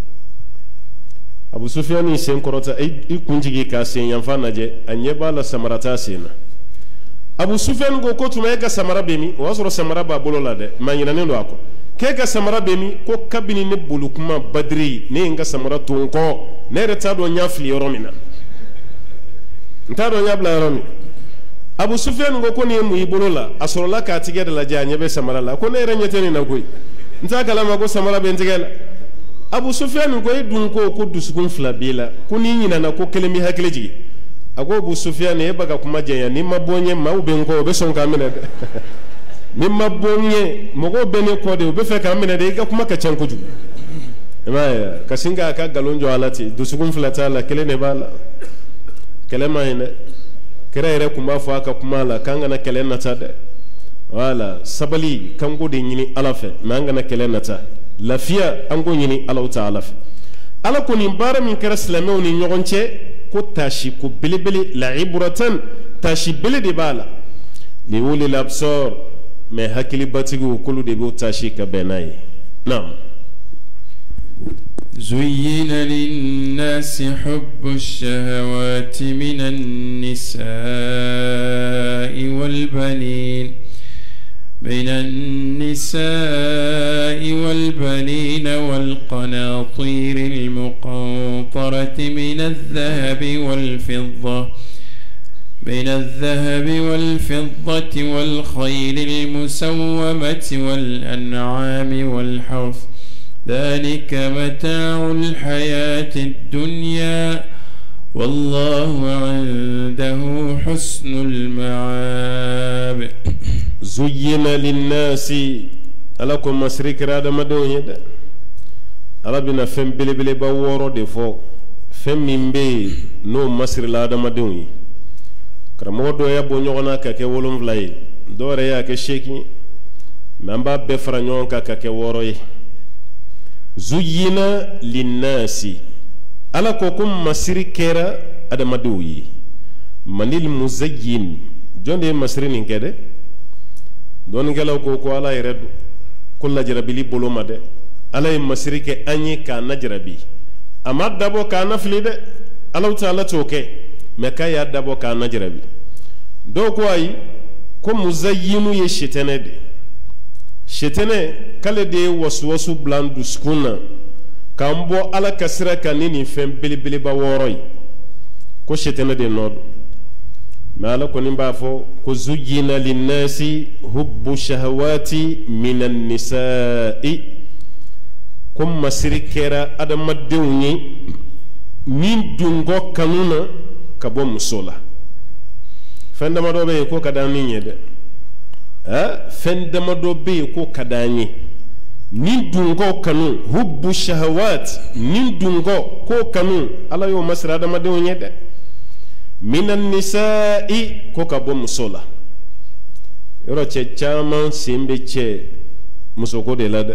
Abu Sufyan y'i sen kɔrɔta i kuntigi k'a sen yanfan lajɛ a ɲɛ b'a la samara t'a sen na Abu Sufyan ko tuma e ka samara bɛ min o y'a sɔrɔ samara b'a bolo la dɛ maa ɲinɛnen don a kɔ k'e ka samara bɛ min ko kabini ne boli kuma Badiri ne ye n ka samara to n kɔ ne yɛrɛ t'a dɔn n y'a fili yɔrɔ min na n t'a dɔn n y'a bila yɔrɔ min Abu Sufyan ko nin ye mun y'i bolo la a sɔrɔla k'a tigɛ de lajɛ a ɲɛ bɛ samara la ko ne yɛrɛ ɲɛ tɛ nin na koyi n t'a kalama ko samara bɛ n tigɛ la Abu Sufyan ko dun ko dusukun fila bila kuni nyina na ko kelemi hakile jigi ago Abu Sufyan e baga kuma jenya ni mabonye ma ube ngo be son kamina ni mabonye mogo bene ko de be fe kamina de ga kuma ka cankuju ma kasinga ka galonjo alati dusukun fila tala kele ne bala kele ma ine kere ere kuma fo aka kuma la kanga na kele na tade wala sabali kango de nyini alafe manga na kele na ta lafiya ango nyini Allah ta'ala ala ko ni bara min kara islamew ni nyogonche ko tashi ko bilibili la ibratan tashi bilidi bala li wuli labsor me hakili batigu kulu de bo tashi ka benai naam زين للناس حب الشهوات من النساء والبنين والقناطير المقنطرة من الذهب والفضة والخيل المسومة والأنعام والحرث ذلك متاع الحياة الدنيا والله عنده حسن المعاب زين للناس ألكم مسرك راد مدون يد أربنا فم بلي باورو دفو فم من بي نو مسر لاد مدون كرمودو يا بونيونا كاكي ولوم فلاي دوري يا كشيكي مامبا بفرانيون كاكي وروي زينا للناس ala ko kum masiri kera adamadu yi manil muzayyin jonde masiri nin kede don gelaw ko ala yeredu kulla jarabili boloma de ala yi masiri ke anyi ka najrabi amma dabo ka nafli de ala taala toke me ka ya dabo ka najrabi do ko ay ko muzayyinu ye shetene de shetene kale de waswasu blandu skuna kambo ala kasira kanini fem bilibili ba woroy ko shetene de nod mala ko nimba fo ko zujina linnasi hubbu shahawati minan nisa'i kum masirikera adama dewni min dungo kanuna kabo musola fendama do be ko kadani nyede fendama do be ko kadani nin dungo kanu hubbu shahawat nin dungo ko kanu ala yo masra da madu nyede minan nisa'i ko kabo musola yoro che chama simbe che musoko de lada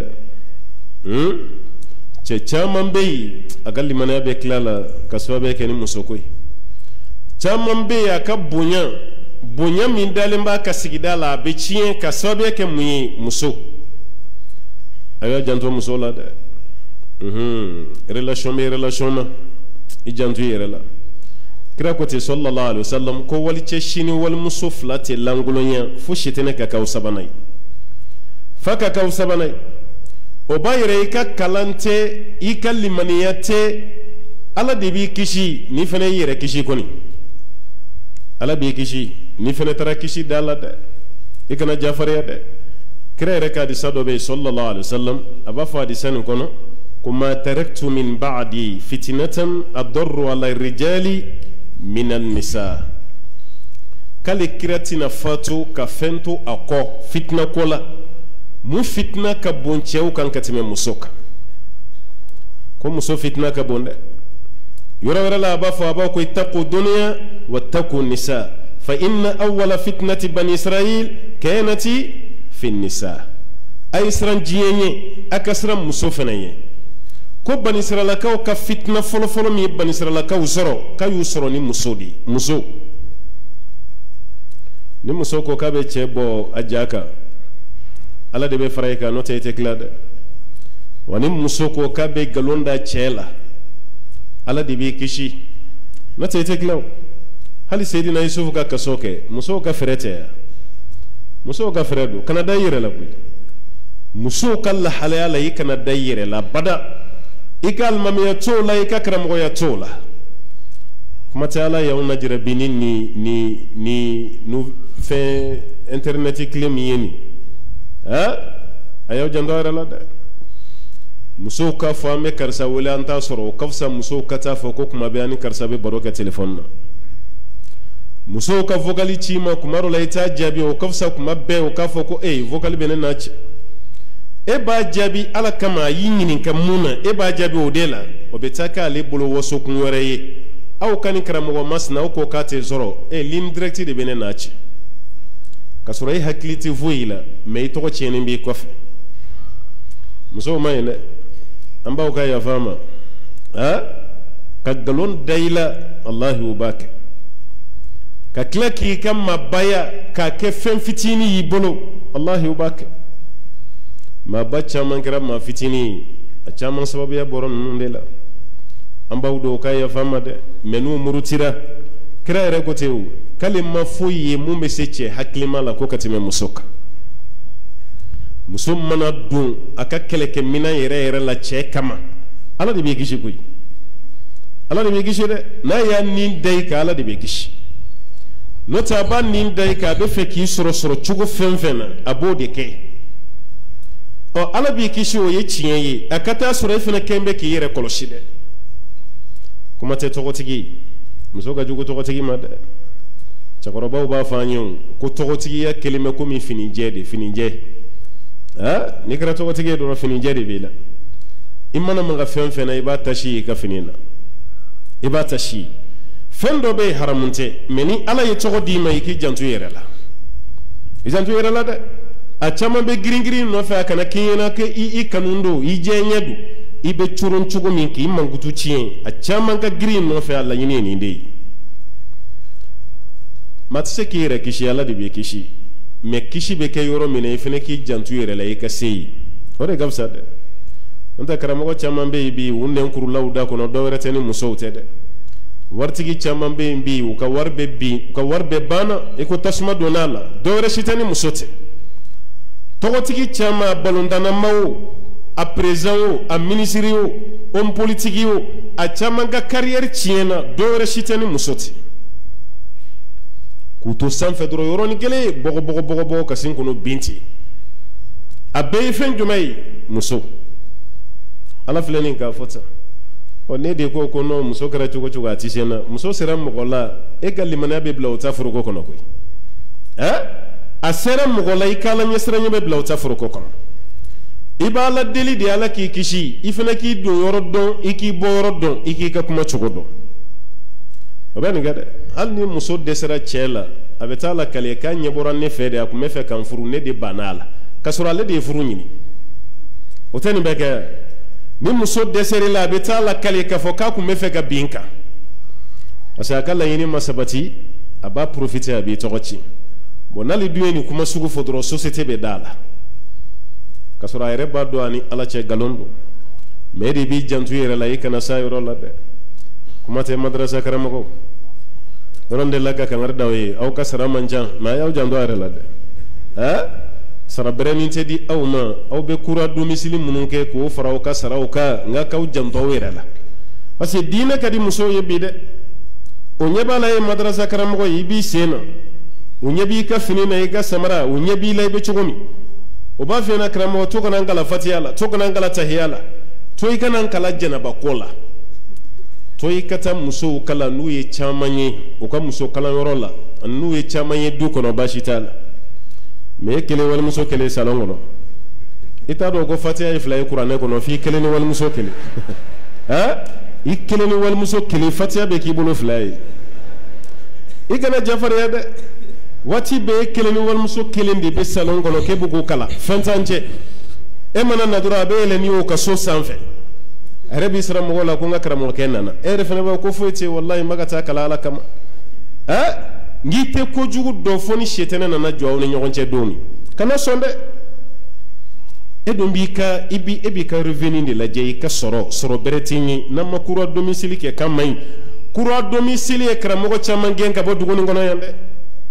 che chama be agalli mana be klala kaswa be ken musoko chama be bunya min dalimba kasigidala be chien kaswa be ken muso ayo janto musola de relation na ijantu yerela kira ko te sallallahu alaihi wasallam ko wali che shini wal musufla te langulonya fu shitene ka kausabanai faka kausabanai o bayre ka kalante ikalimaniyate ala de bi kishi ni fene yere kishi koni ala bi kishi ni fene tara kishi dala de ikana jafariya de kira reka di sadobe sallallahu alaihi wasallam abafa di sanu kono kuma taraktu min ba'di fitnatan adarru ala rijali min an-nisa kale kiratina fatu ka fento ako fitna kola mu fitna ka bonchew kan katime musoka ko muso fitna ka bonde yura wala la abafa abako ittaqu dunya wattaqu nisa fa inna awwala fitnati bani israil kanati fi nisa ay sran jiyenye akasran musofanaye ko bani israila kaw ka fitna folo mi bani israila kaw soro kayu soro ni musodi muso ni muso ko kabe chebo ajaka ala de be farayka no tete klade wani muso ko kabe galonda chela ala de be kishi no tete klaw hali sayidina yusuf ka kasoke muso ka ferete muso ka feredo kana dayire la kuy muso kala halala yikana dayire la bada ikal mamiya tola ikakram goya tola kuma taala yawna jirabini ni nu fe internet clem yeni ayaw jandore la de muso ka fɔ an bɛ karisa wele an t'a sɔrɔ o ka fisa muso ka taa fɔ ko kuma bɛ ani karisa bɛ baro kɛ telefɔni na muso ka vocal ci ma kuma dɔ la i t'a jaabi o ka fisa kuma bɛɛ o k'a fɔ ko vocal bɛ ne n'a cɛ e b'a jaabi ala kama a y'i ɲininka mun na e b'a jaabi o de la o bɛ taa k'ale bolo wasokun wɛrɛ ye aw ka ni karamɔgɔ masina aw ko k'a tɛ sɔrɔ ligne directe de bɛ ne n'a cɛ ka sɔrɔ e hakili tɛ foyi la mais i tɔgɔ tiɲɛnen b'i kɔfɛ musow ma ɲi dɛ an b'aw ka yafa ma ka nkalon da i la Allahi o b'a kɛ ka tila k'i ka mabaya k'a kɛ fɛn fitinin y'i bolo Allahi o b'a kɛ maaba caman kɛra maa fitinin a caman sababuya bɔra ninnu de la an b'aw dɔw ka yafa ma dɛ mais n'u murutira kira yɛrɛ ko ten o k'ale ma foyi ye mun bɛ se cɛ hakilima la ko ka tɛmɛ muso kan muso mana don a ka kɛlɛkɛminan yɛrɛ la cɛ kama ala de b'i kisi koyi ala de b'i kisi dɛ n'a y'a nin da i kan ala de b'i kisi n'o tɛ a b'a nin da i kan a bɛ fɛ k'i sɔrɔ cogo fɛn fɛn na a b'o de kɛ ala b'i kisi o ye tiɲɛ ye a ka taa sɔrɔ e fana kɛn bɛ k'i yɛrɛ kɔlɔsi dɛ kuma tɛ tɔgɔtigi muso ka jugu tɔgɔtigi ma dɛ cɛkɔrɔbaw b'a fɔ an ye ko tɔgɔtigiya kelen bɛ komi finijɛ de finijɛ n'i kɛra tɔgɔtigi ye dɔrɔn finijɛ de b'i la i mana maga fɛn fɛn na i b'a tasi i ka fini na i b'a tasi fɛn dɔ bɛ yen haramu tɛ mais ni ala ye tɔgɔ d'i ma i k'i janto i yɛrɛ la i janto i yɛrɛ la dɛ a caman bɛ girin girin nɔfɛ a kana k'i ɲɛna ko i kanu don i diɲɛ don i bɛ coron cogo min k'i mankutu tiɲɛ a caman ka girin nɔfɛ a laɲini ye nin de ye maa tɛ se k'i yɛrɛ kisi ala de b'i kisi mais kisi bɛ kɛ yɔrɔ min na i fana k'i janto i yɛrɛ la i ka se yen o de ka fisa dɛ n'o tɛ karamɔgɔ caman bɛ yen bi u nɛnkurulaw da kɔnɔ dɔwɛrɛ tɛ ni musow tɛ dɛ waritigi caman bɛ yen bi u ka wari bɛɛ banna i ko tasuma donna a la dɔwɛrɛ si tɛ ni muso tɛ tɔgɔtigi caman a balontanama o a président o a ministre o homme politique o a caman ka carrière tiɲɛna dɔwɛrɛ si tɛ ni muso tɛ k'u to sanfɛ dɔrɔn yɔrɔnin kelen bɔgɔ ka sin kɔnɔ bin ten a bɛɛ ye fɛn jumɛn ye muso ala filɛ nin k'a fɔ tan ne de ko non muso kɛra cogo cogo a tɛ se na muso sera mɔgɔ la e ka limaniya bɛ bila o ta foroko kɔnɔ koyi a sera mɔgɔ la i k'ala ɲɛsiranɲɛ bɛ bila o ta foroko kɔnɔ i b'a la deli de ala k'i kisi i fana k'i don yɔrɔ dɔn i k'i bɔ yɔrɔ dɔn i k'i ka kuma cogo dɔn o bɛ nin kɛ dɛ hali ni muso dɛsɛra cɛ la a bɛ taa la kale k'a ɲɛ bɔra ne fɛ de a tun bɛ fɛ k'an furu ne de banna a la ka sɔrɔ ale de ye furu ɲini o tɛ nin bɛ kɛ ni muso dɛsɛr'i la a bɛ taa la kale k'a fɔ k'a tun bɛ fɛ ka bin kan parce que a ka laɲini ma sabati a b'a profiter a b'i tɔgɔ ci bon n'ale dun ye nin kuma sugu fɔ dɔrɔn société bɛ da a la ka sɔrɔ a yɛrɛ b'a dɔn a ni ala cɛ nkalon don mais e de b'i janto i yɛrɛ la i kana s'a yɔrɔ la dɛ kuma tɛ madrasa karamɔgɔw yɔrɔ de la ka kangari d'aw ye aw ka sara man ca mais a y'aw janto a yɛrɛ la dɛ sara bɛrɛnin tɛ di aw ma aw bɛ kura domicile minnu kɛ k'o fara aw ka saraw kan nka k'aw janto aw yɛrɛ la parce que diinɛ ka di musow ye bi dɛ o ɲɛ b'a la ye madrasa karamɔgɔ ye i b'i sen na o ɲɛ b'i ka fini na i ka samara o ɲɛ b'i la i bɛ cogo min o b'a f'i ɲɛna karamɔgɔ to kana n kala fatiya la to kana n kala tahiya la to i kana n kala jɛnaba ko la to i ka taa musow kala n'u ye caman ye u ka muso kalanyɔrɔ la ani n'u ye caman ye du kɔnɔ baasi t'a la mais e kelen walimuso kelen salon kɔnɔ i t'a dɔn ko fatiya ye fila ye kuranɛ kɔnɔ f'i kelen ni walimuso kelen i kelen ni walimuso kelen fatiya bɛ k'i bolo fila ye i kana jafariya dɛ waati bɛɛ e kelen ni walimuso kelen de bɛ salon kɔnɔ k'e bɛ k'o kala fɛn t'an cɛ e mana na dɔrɔn a bɛ yɛlɛ n'i y'o ka so sanfɛ a yɛrɛ b'i sara mɔgɔw la ko n ka karamɔgɔkɛ nana e yɛrɛ fana b'a ko foyi tɛ walayi n ma ka taa kala ala kama n'i tɛ kojugu dɔn fo ni sɛtɛnɛ nana jɔ aw ni ɲɔgɔn cɛ don min kana sɔn dɛ e dun b'i ka e b'i ka revenu de lajɛ i ka sɔrɔ bɛrɛ t'i ye n'an ma kura domicile kɛ k'a man ɲi kura domicile ye karamɔgɔ caman gɛn ka bɔ duguni kɔnɔ yan dɛ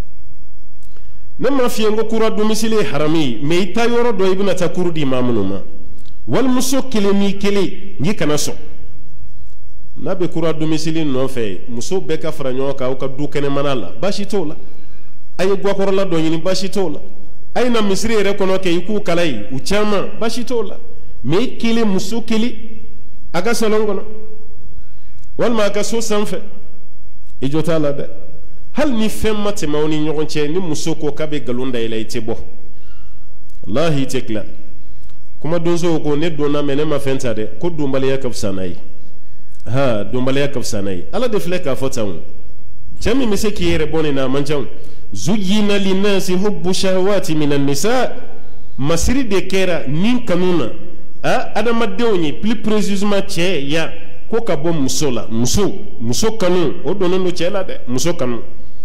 ne m'a f'i ye n ko kura domicile ye haramu ye mais i taa yɔrɔ dɔ i bɛna taa kuru di maa minnu ma walimuso kelen ni kelen n'i kana sɔn n'a bɛ kura domicile nɔfɛ muso bɛɛ ka fara ɲɔgɔn kan aw ka du kɛnɛmana la baasi t'o la a ye guakɔrɔla dɔ ɲini baasi t'o la a ye na misiri yɛrɛ kɔnɔ kɛ i k'u kala ye u caman baasi t'o la me kele muso kele aga salon kono walma aga so sanfɛ i jo t'a la dɛ hali ni fɛn ma tɛmɛ aw ni ɲɔgɔn cɛ ni muso ko k'a bɛ nkalon da i la i tɛ bɔ wallahi i tɛ tila kuma donso ko ne donna mɛ ne ma fɛn ta dɛ ko donbaliya ka fisa n'a ye donbaliya ka fisa n'a ye ala de filɛ k'a fɔ tan cɛ min bɛ se k'i yɛrɛ bɔ nin na a man ca zuyina linnasi hubbu shahawati minan nisa masiri de kɛra nin kanu na adamadenw ye plus précisément cɛ ya ko ka bɔ muso la muso kanu o donnen don cɛ la dɛ muso kanu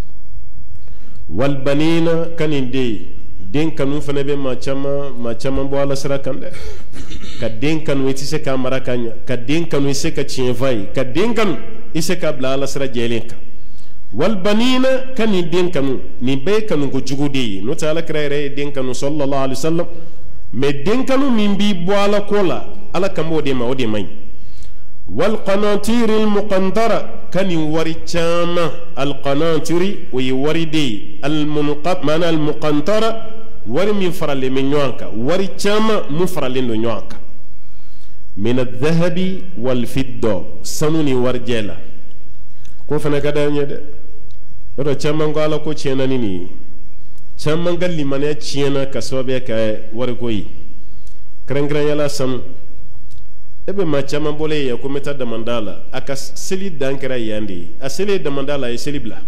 walbanina kanin den kanu fana bɛ maa caman bɔ ala sira kan dɛ ka den kanu i tɛ se k'a mara ka ɲa ka den kanu i se ka tiɲɛ f'a ye ka den kanu i se k'a bila ala sira jɛlen kan walbanina kanin den kanu nin bɛɛ ye kanu ko jugu de ye n'o tɛ ala kira yɛrɛ ye den kanu sallallahu alaihi wasallam mais den kanu min b'i bɔ ala ko la ala kan b'o de ma o de man ɲi والقناطير المقنطرة كان يوري تاما القناطير ويوري دي معنى المقنطرة وري من فرال من نوانكا وري تاما مفرال من نوانكا من الذهب والفضة سنوني ورجلا كوفنا كذا يده ورا تاما قالا كو تشينا نيني تاما قال لي من تشينا كسوبيا كا وركوي كرنكرن يلا سنو ebe ma caman bole ya ko meta da mandala aka seli dankara yandi a seli da mandala ay seli bla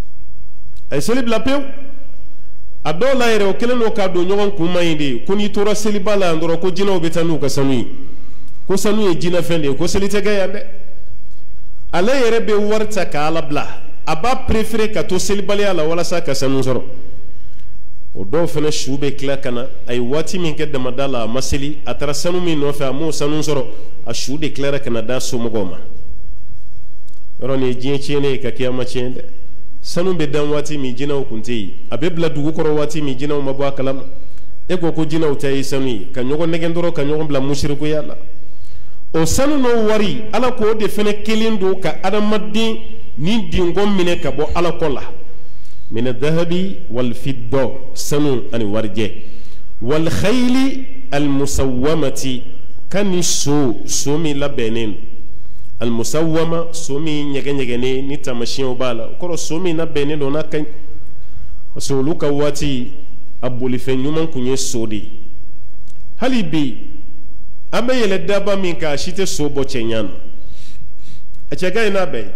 pew adola yere o kelen o ka do nyogon kuma yindi ko ni tora seli bala ndoro ko jina o betanu ka sanu ko sanu e jina fende ko seli tega yande ala yere be warta ka ala bla aba préférer ka to seli bala ala wala sa ka sanu zoro o do fana shube kila kana ay wati min ke damadala maseli atara sanu min no fa mo sanu zoro a shude klara kana da so mogoma roni jin chene ka kiyama chende sanu be dan wati mi jina kunti abe bla dugu koro wati mi jina ma bo kalam e ko jina o tayi sanu ka nyogo negendoro ka nyogo bla mushriku yalla o sanu no wari ala ko de fene kelindo ka adamadin ni dingom mine ka bo ala kola من الذهب والفضة سنو أن ورجة والخيل المسومة كان سومي لبنين المسومة سومي نيجي نتامشين وبالا كرو سومي لبنين دونا كان سولوك واتي أبولي فنيومان كوني سودي هالي بي أما يلدابا من كاشيت سوبو تشينيان أشجعي نابي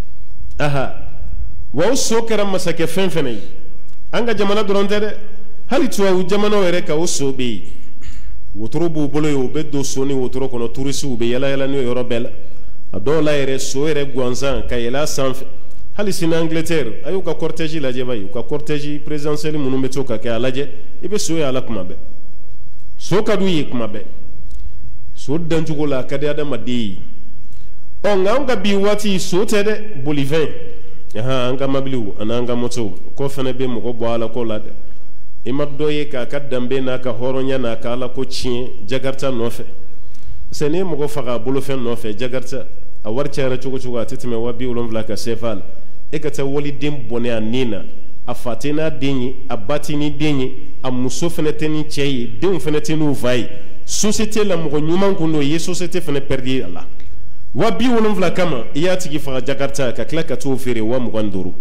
wa so kera masake fenfene anga jamana doronte de hali tuwa jamana were ka o so be wotoro bu bolo yo be do so ni wotoro kono turisi ube yala ni yorobel adola ere so ere gwanzan ka yela sanf hali sin Angleterre ayo ka cortège la je bayu ka cortège présidentiel munu meto ka ka alaje ibe so ya ala kuma be so ka du yi kuma be so danjugo la ka de adama di o nga bi wati so tede bolivin anga mabliu ananga moto ko fana be mo bo ala ko lade imaddo ye ka kadambe na ka horonya na ka ala ko chien jagarta nofe sene mo ko faga bulu fen nofe jagarta a warciara chugo atitime wabi ulom vlaka sefal e ka ta woli dim bone anina a fatina dinyi a batini dinyi a muso fana teni chei dim fana tenu vai société la mo nyuma ko no ye société fana perdi Allah wabi wonum vla kama iya tigi faga jakarta ka klaka to fere wa muganduru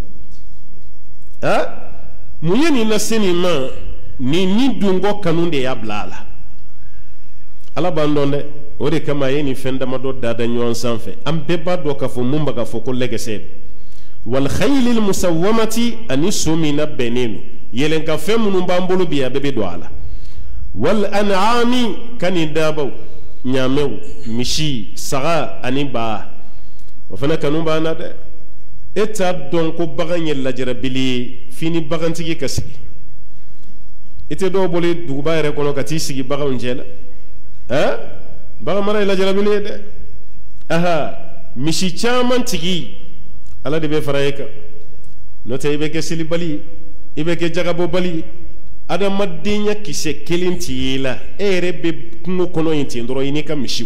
muyeni na seni ma ni dungo kanunde ya blala ala bandonde ore kama yeni fenda mado dada nyon sanfe am beba do ka fo mumba ka fo ko legese wal khayl al musawwamati anisumina benenu yelen ka femunu mbambulu biya bebe do ala wal an'ami kanidabaw nyamew mishi saga ani ba o fana kanu ba na de eta don ko baganye la jarabili fini bagantigi kasi ite do bole duguba yere kono kati sigi bagan jela baga mara la jarabili de mishi chaman tigi ala de be farayeka no tay be ke sili bali ibe ke jagabo bali ada madinya kise kelinti la erebe kungo kono yinti ndoro yinika mishiu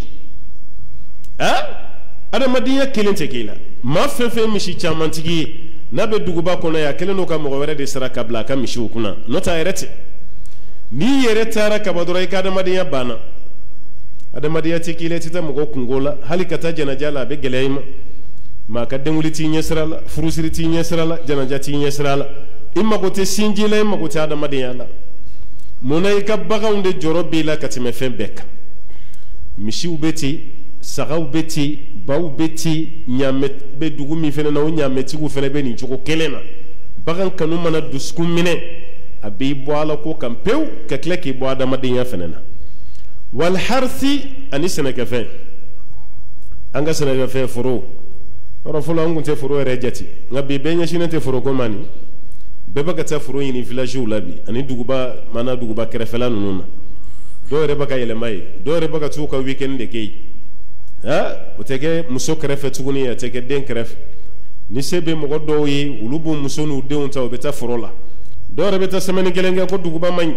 ada madinya kelinti kila ma fefe mishi chamantigi na be duguba kono ya keleno ka mo were de sara kabla ka mishiu kuna nota erete ni yere tara ka badoro ka ada madinya bana adamadiya ti kile tita mogo kungola hali kata janajala be geleyma ma ka denguli ti nyesrala furusiri ti nyesrala janaja ti nyesrala imma ko te sinjila imma ko te adamadiya la munay ka bagawnde joro bila katime fembeka misi ubeti saga ubeti ba ubeti nyamet be dugu mi fene na o nyameti gu fene be ni jogo kelena bagan kanu mana duskum mine abi boala ko kampew ka kleki bo adamadiya fene na wal harthi ani senaka fe anga senaka fe furu ro fulu angun te furu rejati ngabi be nya shinete furu ko mani be baga ta furu yini village ulabi ani duguba mana duguba kerefela nununa do re baga yele mai do re baga tuka weekend de kei ha oteke muso kerefe tuguni ya teke den keref ni sebe mo do yi ulubu muso nu de on taw beta furu la do re beta semeni gelenge ko duguba mani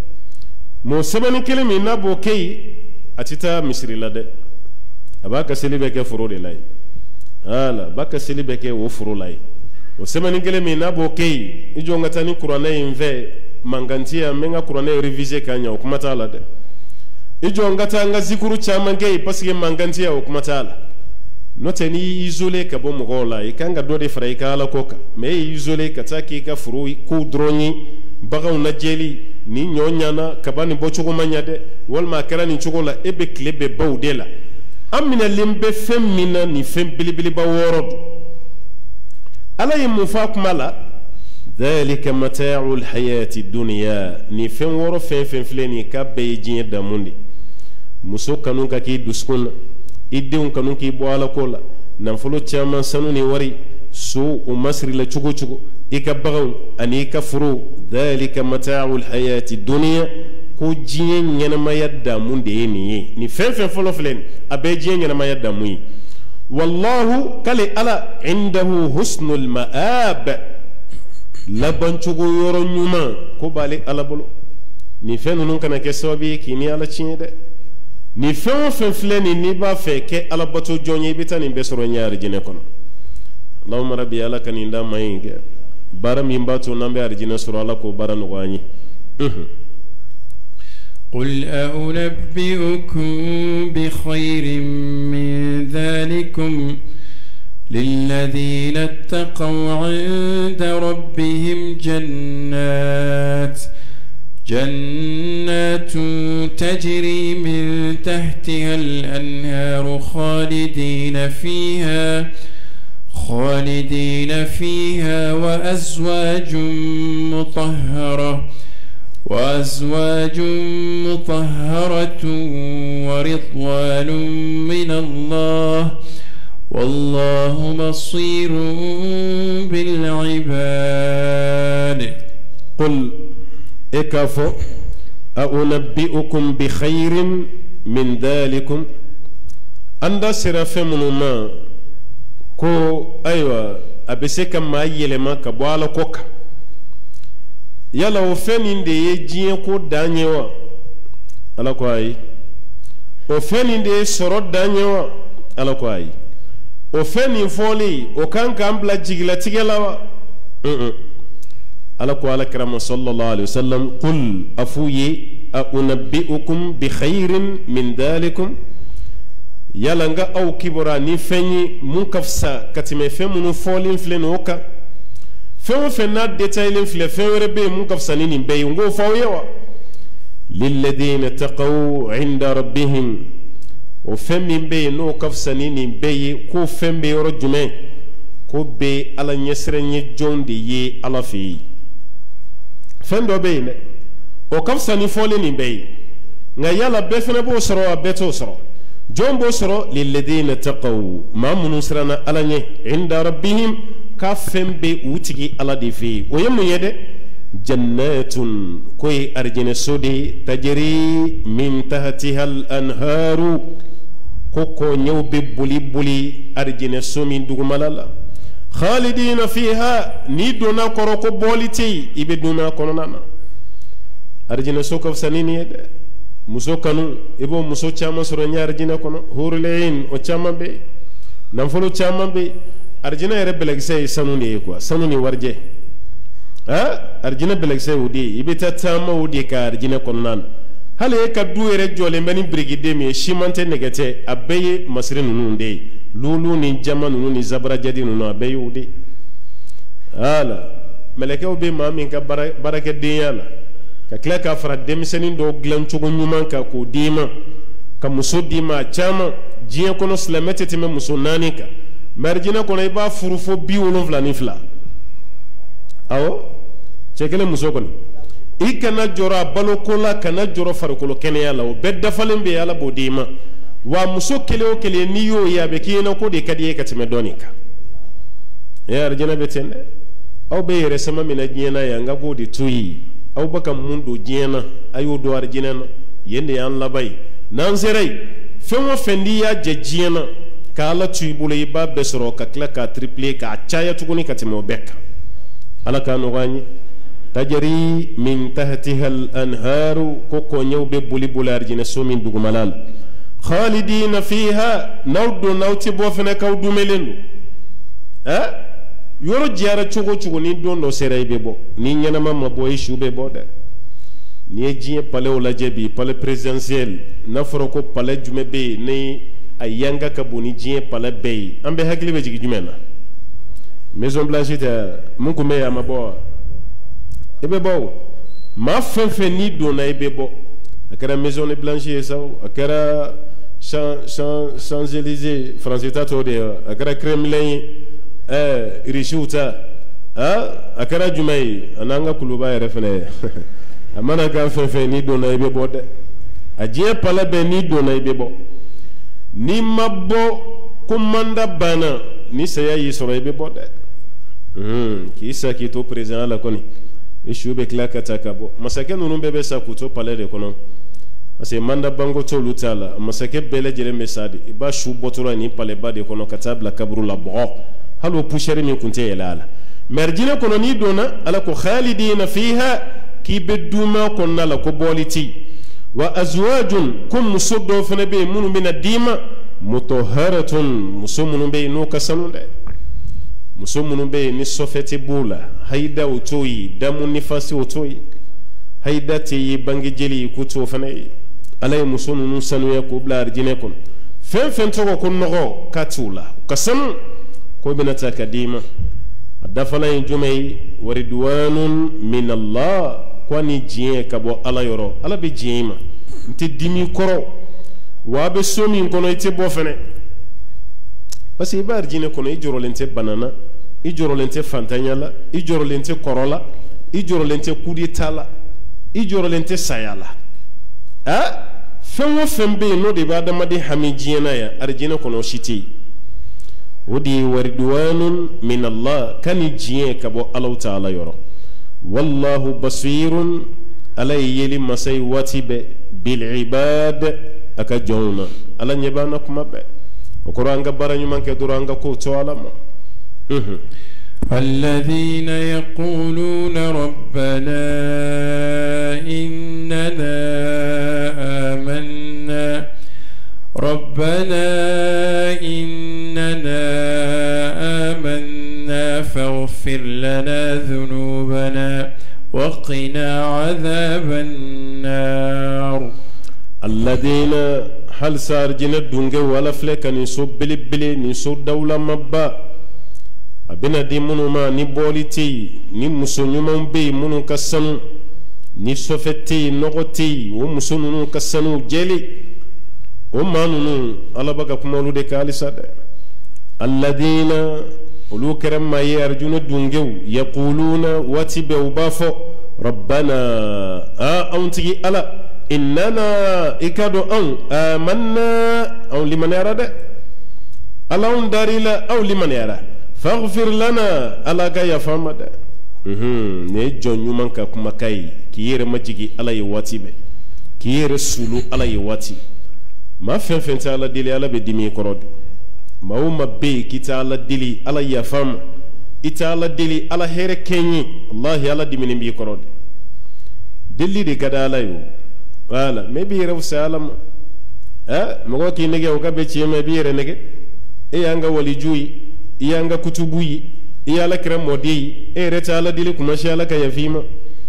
mo semeni kelemi na bo kei atita misri la de abaka selibe ke furu de lai ala baka selibe ke wo furu lai o semeni kelemi na bo kei ijo ngata ni qur'ana inve mangantia menga qur'ana reviser kanya o kuma tala de ijo ngata nga zikuru chama ngei parce que mangantia o kuma tala note ni isolé ka bo mo gola ikanga do de fray kala koka me isolé kataki ka furu ku droni bagaw na jeli ni nyonyana kabani bo chugo manyade wal ma karani chugo la ebe klebe bawdela amina limbe femmina ni fem bilibili ba worodo ala yimufa kumala dhalika mata'u alhayati ad-dunya ni fem woro fem fleni ka beijin da mundi muso kanun ka ki duskun idun kanun ki bo ala kola nan folo chama sanu ni wari so o masri la chugo chugo ika bagaw ani ka furu dhalika mata'u alhayati ad-dunya ko jiye nyana mayadda munde ni fem folo flen abe jiye nyana mayadda muyi wallahu kale ala indahu husnul ma'ab laban chugo yoro nyuma ko bale ala bolo ni fenu nun kana ke sababi kini ala chiede ni fen fleni ni ba fe ke ala bato jonye bitani besoro nyaari jine kono allahumma rabbi ala kaninda mayinge bara mimbato nambe arjina sura ala ko bara no wani قل أنبئكم بخير من ذلكم للذين اتقوا عند ربهم جنات تجري من تحتها الأنهار خالدين فيها وأزواج مطهرة ورضوان من الله والله بصير بالعباد قل اكفوا أنبئكم بخير من ذلكم أندا سرافمنما كو أيوة أبسك ما يلما كبوالا كوكا yala o feninde ye jiye ko danyewa ala ko ayi o feninde soro danyewa ala ko ayi o feni foli o kanka ambla jigla tigelawa ala ko ala karama sallallahu alaihi wasallam qul afuyi unabbiukum bi khairin min dalikum yala nga aw kibora ni fenyi mun kafsa katime femunu foli flen oka فهو فنات ديتايلين في الفور بي منقفصانين بي ونقو فاويوا للذين تقوا عند ربهم وفم بي نو قفصانين بي كو فم بي رجمين كو بي على نيسرين جون دي ي على في فندو بي وقفصانين فولين بي نيالا بفنا بو سروا بيتو سروا جون بو سروا للذين تقوا ما منسرنا على عند ربهم كافم بي وتجي على دفي ويوم يده جنات كوي أرجن سودي تجري من تحتها الأنهار كوكو نيو ببولي بولي أرجن سومين دوغمالا خالدين فيها نيدونا كوروكو بوليتي يبدونا كونانا أرجن سوكف سنين يده muso kanu ibo muso chama soro nyaar jina kono hurlein o chama be nam folo chama be arjina yere belegse sanuni quoi sanuni warje ha arjina belegse udi ibita chama udi ka arjina kono nan hale ka du yɛrɛ jɔlen bɛ ni birikiden min ye siman tɛ nɛgɛ tɛ a bɛɛ ye masiri ninnu de ye lulu ni jama ninnu ni zabarajadi ninnu a bɛɛ ye o de ala mɛlɛkɛw bɛ maa min ka baarakɛdenya la ka tila k'a fara denmisɛnnin dɔw dilan cogo ɲuman kan k'o d'i ma ka muso d'i ma a caman diɲɛ kɔnɔ silamɛ tɛ tɛmɛ muso 4 kan mɛ arijinɛ kɔnɔ i b'a furu fo 72 awɔ cɛ kelen muso kɔni i kana jɔrɔ a baloko la kana jɔrɔ farikolo kɛnɛya la o bɛɛ dafalen bɛ ala b'o d'i ma wa muso kelen o kelen n'i y'o ye a bɛ k'i ɲɛna ko de ka di ye ka tɛmɛ dɔɔnin kan arijinɛ bɛ ten dɛ aw bɛ yɛrɛ sama min na diɲɛ na yan n ka k'o de to yen aw bɛ ka mun don diɲɛ na a y'o don arijinɛ na yen de y'an laban ye n'an sera yen fɛn o fɛn n'i y'a jɛ diɲɛ na ka ala to i bolo i b'a bɛɛ sɔrɔ ka tila k'a triplé k'a caya tuguni ka tɛmɛ o bɛɛ kan ala k'a nɔgɔya an ye tajari min tahtiha al-anharu ko kɔɲɛw bɛ boli boli arijinɛ so min dugumala la khalidina fiha n'aw don n'aw tɛ bɔ fɛnɛ k'aw dumelen don yɔrɔ diyara cogo cogo ni don dɔ sera i bɛ bɔ ni ɲɛnama ma bɔ i su bɛ bɔ dɛ n'i ye diɲɛ palais lajɛ bi palais présidentiel n'a fɔra ko palais jumɛn bɛ yen ni a yanga ka bon ni diɲɛ palais bɛɛ ye an bɛɛ hakili bɛ jigin jumɛn na maison blanche tɛ mun tun bɛ yen a ma bɔ wa i bɛ bɔ o maa fɛn fɛn n'i donna i bɛ bɔ a kɛra maison blanche ye sa a kɛra Champs-Élysées français ta tɔw de ye a kɛra Kremlin ye irisiw ta a kɛra jumɛn ye a n'an ka kuluba yɛrɛ fɛnɛ ye a mana kɛ fɛn fɛn n'i donna i bɛ bɔ dɛ a diɲɛ palais bɛɛ n'i donna i bɛ bɔ n'i ma bɔ ko manda banna ni saya y'i sɔrɔ i bɛ bɔ dɛ k'i sa k'i to président la kɔni i su bɛ tila ka taa ka bɔ masakɛ ninnu bɛɛ bɛ sa k'u to palais de kɔnɔ parce que manda banko t'olu t'a la masakɛ bɛɛ lajɛlen bɛ sa de i b'a su bɔtɔla ni palais ba de kɔnɔ ka taa bila kaburu la bɔgɔ hali o poussière min kun tɛ yɛlɛ a la mais arijinɛ kɔnɔ n'i donna ala ko khalidina fiha k'i bɛ duuma kɔnɔna la ko bɔli ti wa azwajun ko muso dɔw fana bɛ yen minnu bɛna d'i ma mutahharatun muso minnu bɛ yen n'o ka sanu dɛ muso minnu bɛ yen ni sɔfɛti b'o la hayida o t'o ye damu nifasi o t'o ye hayida tɛ ye bange jeli k'o t'o fana ye ala ye muso ninnu sanuya k'o bila arijinɛ kɔnɔ fɛn fɛn tɔgɔ ko nɔgɔ k'a t'o la u ka sanu ko bɛna taa ka d'i ma a dafala ye jumɛn ye waridwanun min Allah ko ni diɲɛ ka bɔ ala yɔrɔ ala bɛ diɲɛ i ma n tɛ dimi kɔrɔ wa a bɛ so min kɔnɔ i tɛ bɔ fɛnɛ parce que i b'a arijinɛ kɔnɔ i jɔrɔlen tɛ bana na i jɔrɔlen tɛ fantanya la i jɔrɔlen tɛ kɔrɔ la i jɔrɔlen tɛ coup d'état la i jɔrɔlen tɛ saya la fɛn o fɛn bɛ yen n'o de bɛ adamaden hami diɲɛ na yan arijinɛ kɔnɔ o si tɛ yen o de ye waridwanun min Allah ka ni diɲɛ ka bɔ Alahu Ta'ala yɔrɔ wallahu basirun ala ye yeli masa ye waati bɛɛ bil ibad a ka jɔnw na ala ɲɛ b'an na kuma bɛɛ o kɔrɔ an ka baara ɲuman kɛ dɔrɔn an ka kow to ala ma الذين يقولون ربنا إننا آمنا فاغفر لنا ذنوبنا وقنا عذاب النار الذين هل صار جند دونجي ولا فلك نسو بلي بلي نسو دولة مبا أبنا دي منو ما نبولتي نمسو نمان بي منو كسنو نسوفتي نغتي ومسو نمو كسنو جيلي وما نمو على بقى كمالو دي كالسا الذين ولو كرم ما يرجون دونجو يقولون واتبعوا بافو ربنا أنتي ألا إننا إكادو آمنا أو لمن يرى ده ألا داري لا أو لمن يرى فاغفر لنا ألا كايا فما ده نيجون يومان كما كاي كيير مجيكي ألا يواتي به كيير سولو ألا يواتي ما فين تعالى ديلي ألا بديمي كرود ما هو ما بي كتا ألا ديلي ألا يفهم إتا ألا ديلي ألا هير كيني الله ألا ديمي بي كرود ديلي دي كدا ألا يو wala maybe yere usalam mago ki nege o gabe ci maybe yere nege e yanga wali juyi yanga kutubuyi yala kira modi e reta ala dili kuma shi ala ka yafima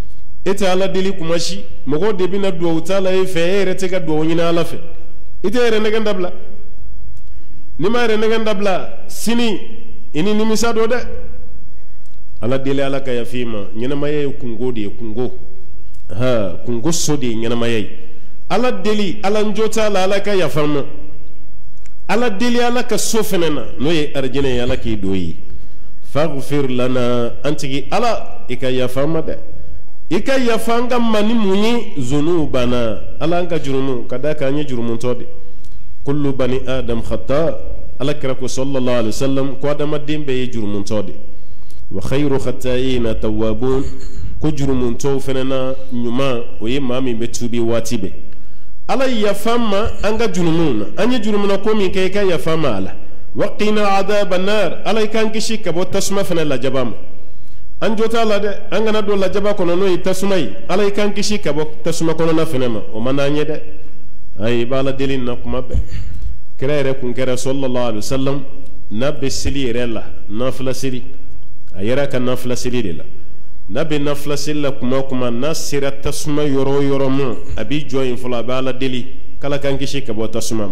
ite ala deli kumashi mogo de bina duwa utala e fe ere te ka duwa nyina ala fe ite ere nege ndabla nima ere nege ndabla sini ini nimisa do de ala deli ala ka yafima nyina maye kungo de kungo ha kungo so de nyina maye ala deli ala njota ala ka yafama ala deli ala ka sofenena no ye arjine ala ki doyi faghfir lana antigi ala ika yafama de ika yafanga mani munyi zunubana ala anga jurumu kadaka anyi jurumu todi kullu bani adam khata ala kirako sallallahu alaihi wasallam ko adama dimbe jurumu todi wa khayru khata'ina tawwabun ko jurumu to fenana nyuma o ye mami betubi watibe ala yafama anga jurumuna anyi jurumuna ko mi kay ka yafama ala waqina adhaban nar ala kan kishi kabo tasma fena la jabam anjota la de angana do la jaba kono no tasmai ala kan kishi kabo tasma kono na fenema o mananye de ay bala delin na kuma be krere kun kera sallallahu alaihi wasallam nabe sili rela nafla sili ayera kan nafla sili de la nabe nafla sili kuma nasira tasma yoro mo abi joyin fula bala deli kala kan kishi kabo tasma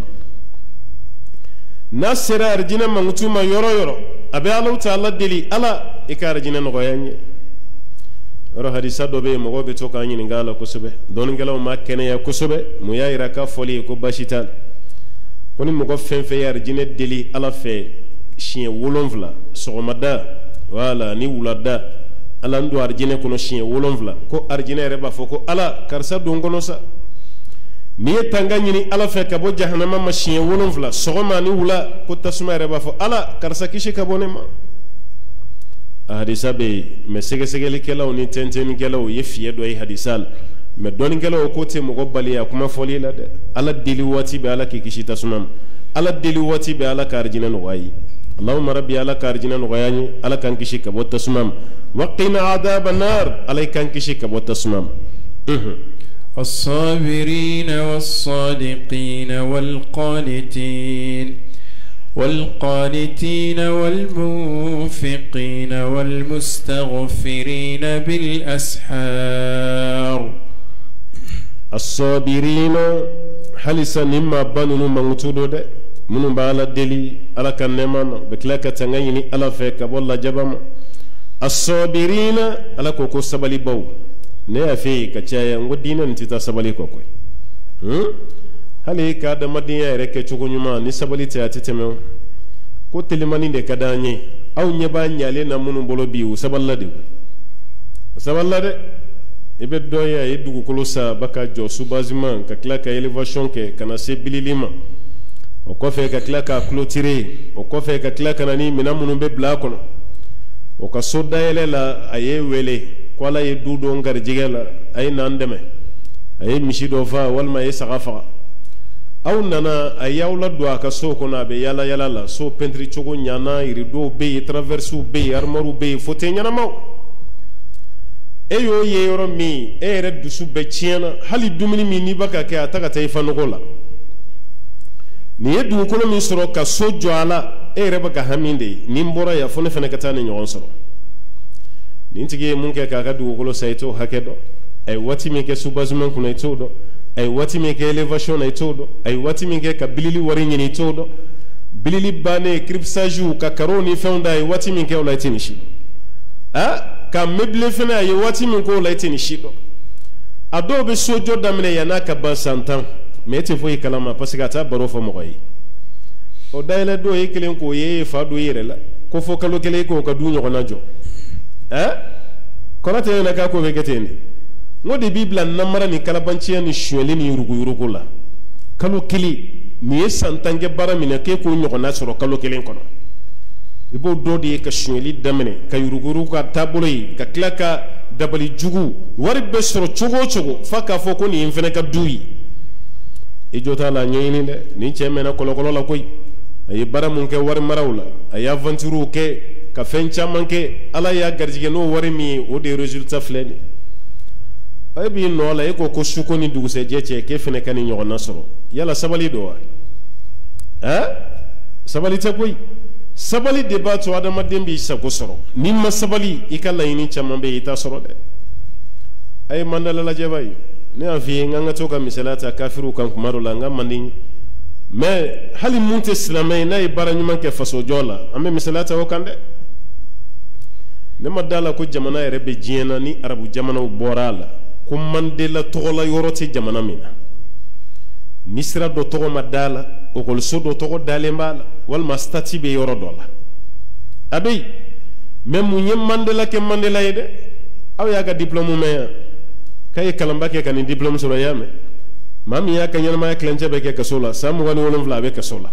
nasira arjina mangutuma yoro abe Allah ta'ala deli ala ikara jina no goyanye ro hadisa do be mo be to kan yin ngala kusube don ngelaw ma kene ya kusube mu yaira ka foli ko bashital koni mo ko fenfe ya arjina deli ala fe chien wolonvla sogomada wala ni wulada ala ndo arjina kono chien wolonvla ko arjina reba foko ala karsa dongono sa ni tanga nyini ala fe ka bo jahannama machine wolonvla sogoma ni wula ko tasuma reba fo ala karsa kishi ka bonema hadisa be me sege segeli kelaw ni tenten kelaw yefiye do ay hadisal me don kelaw ko te mo gobbali ya kuma foli la de ala dili wati be ala kishi tasuma ala dili wati be ala karjina no wayi allahumma rabbi ala karjina no wayani ala kan kishi ka bo tasuma waqina adhaban nar ala kan kishi ka bo tasuma الصابرين والصادقين والقانتين والمنفقين والمستغفرين بالأسحار الصابرين حلسا نما بانو مغتودو ده منو بالا دلي على كنمان بكلاكا تنغيني على فيك والله جبام الصابرين على كوكو سبالي باو ne ya fe ka caya ngodina ntita sabali ko koy hali ka da madiya reke chugunyuma ni sabali ta teteme ko telimani de kadanye aw nyeba nyale na munu bolo biu saballade ebe doya e dugu kolosa baka jo subazima ka klaka elevation ke kana se bililima o ko fe ka klaka clôturer o ko fe ka klaka nani minamunu be bla kono o ka soda ele la aye wele kwala ye dudo ngar jigela ay nandeme ay mishido fa walma ye sagafa aw nana ayawla do aka so ko na be yala la so pentri chogo nyana iri do be traversu be armoru be fote nyana maw eyo ye yoro mi ere dusu be chiena hali dumini mi ni baka ke ataka tay fanogola ni edu ko mi soro ka so joala ere baka haminde ni mbora ya fone fene katane nyon soro nintige munke kaka dugukolo sayto hakedo ay wati minke subazman kuna itodo ay wati minke elevation itodo ay wati minke ka bilili wari nyini itodo bilili bane kripsaju ka karoni fonda ay wati minke ola itini shido ka meble fena ay wati minke ola itini shido adobe sojo damne yana ka bansantan mete foyi kalama pasika ta barofo moyi o dayla do yekelen ko ye fa do yirela ko fo kalo kele ko ka du nyogona jo kola te na ka ko vegeteni ngodi bibla namara ni kalabanci ni shweli ni yurugu la kalo kili ni santange baramina ke ko nyogona soro kalo kelen kono ibo dodi ka shweli damene ka yurugu ka tabuloi ka klaka dabali jugu wari be soro chogo faka foko ni infene ka duyi e jota la nyini de ni chemena kolo la koy ay baramun ke wari marawla ay aventure ke ka fen chaman ke ala ya garjige no wari mi o de résultats fleni ay bi no la e ko ko suko ni dugu se jeche ke fene kan nyo na soro yala sabali do sabali te koy sabali de ba to adama dembi sa ko soro ni ma sabali ikalla yini chaman be ita soro de ay mandala la jabay ne afi nganga to ka misalata kafiru kan kumaro la ngam mandin mais hali munte islamay nay bara nyuma ke faso jola ambe misalata o kande ne madala ko jamana yere be jiena ni arabu jamana borala ko mandela togola yoroti jamana mina misra do togo madala o kol so do togo dalembala wal mastati be yoro dola abi même mu mandela ke mandela yede aw ya ga diplôme me kay kalamba ke kan diplôme so yame mami ya kan ma klence be ke kasola samu wani wolon vla be kasola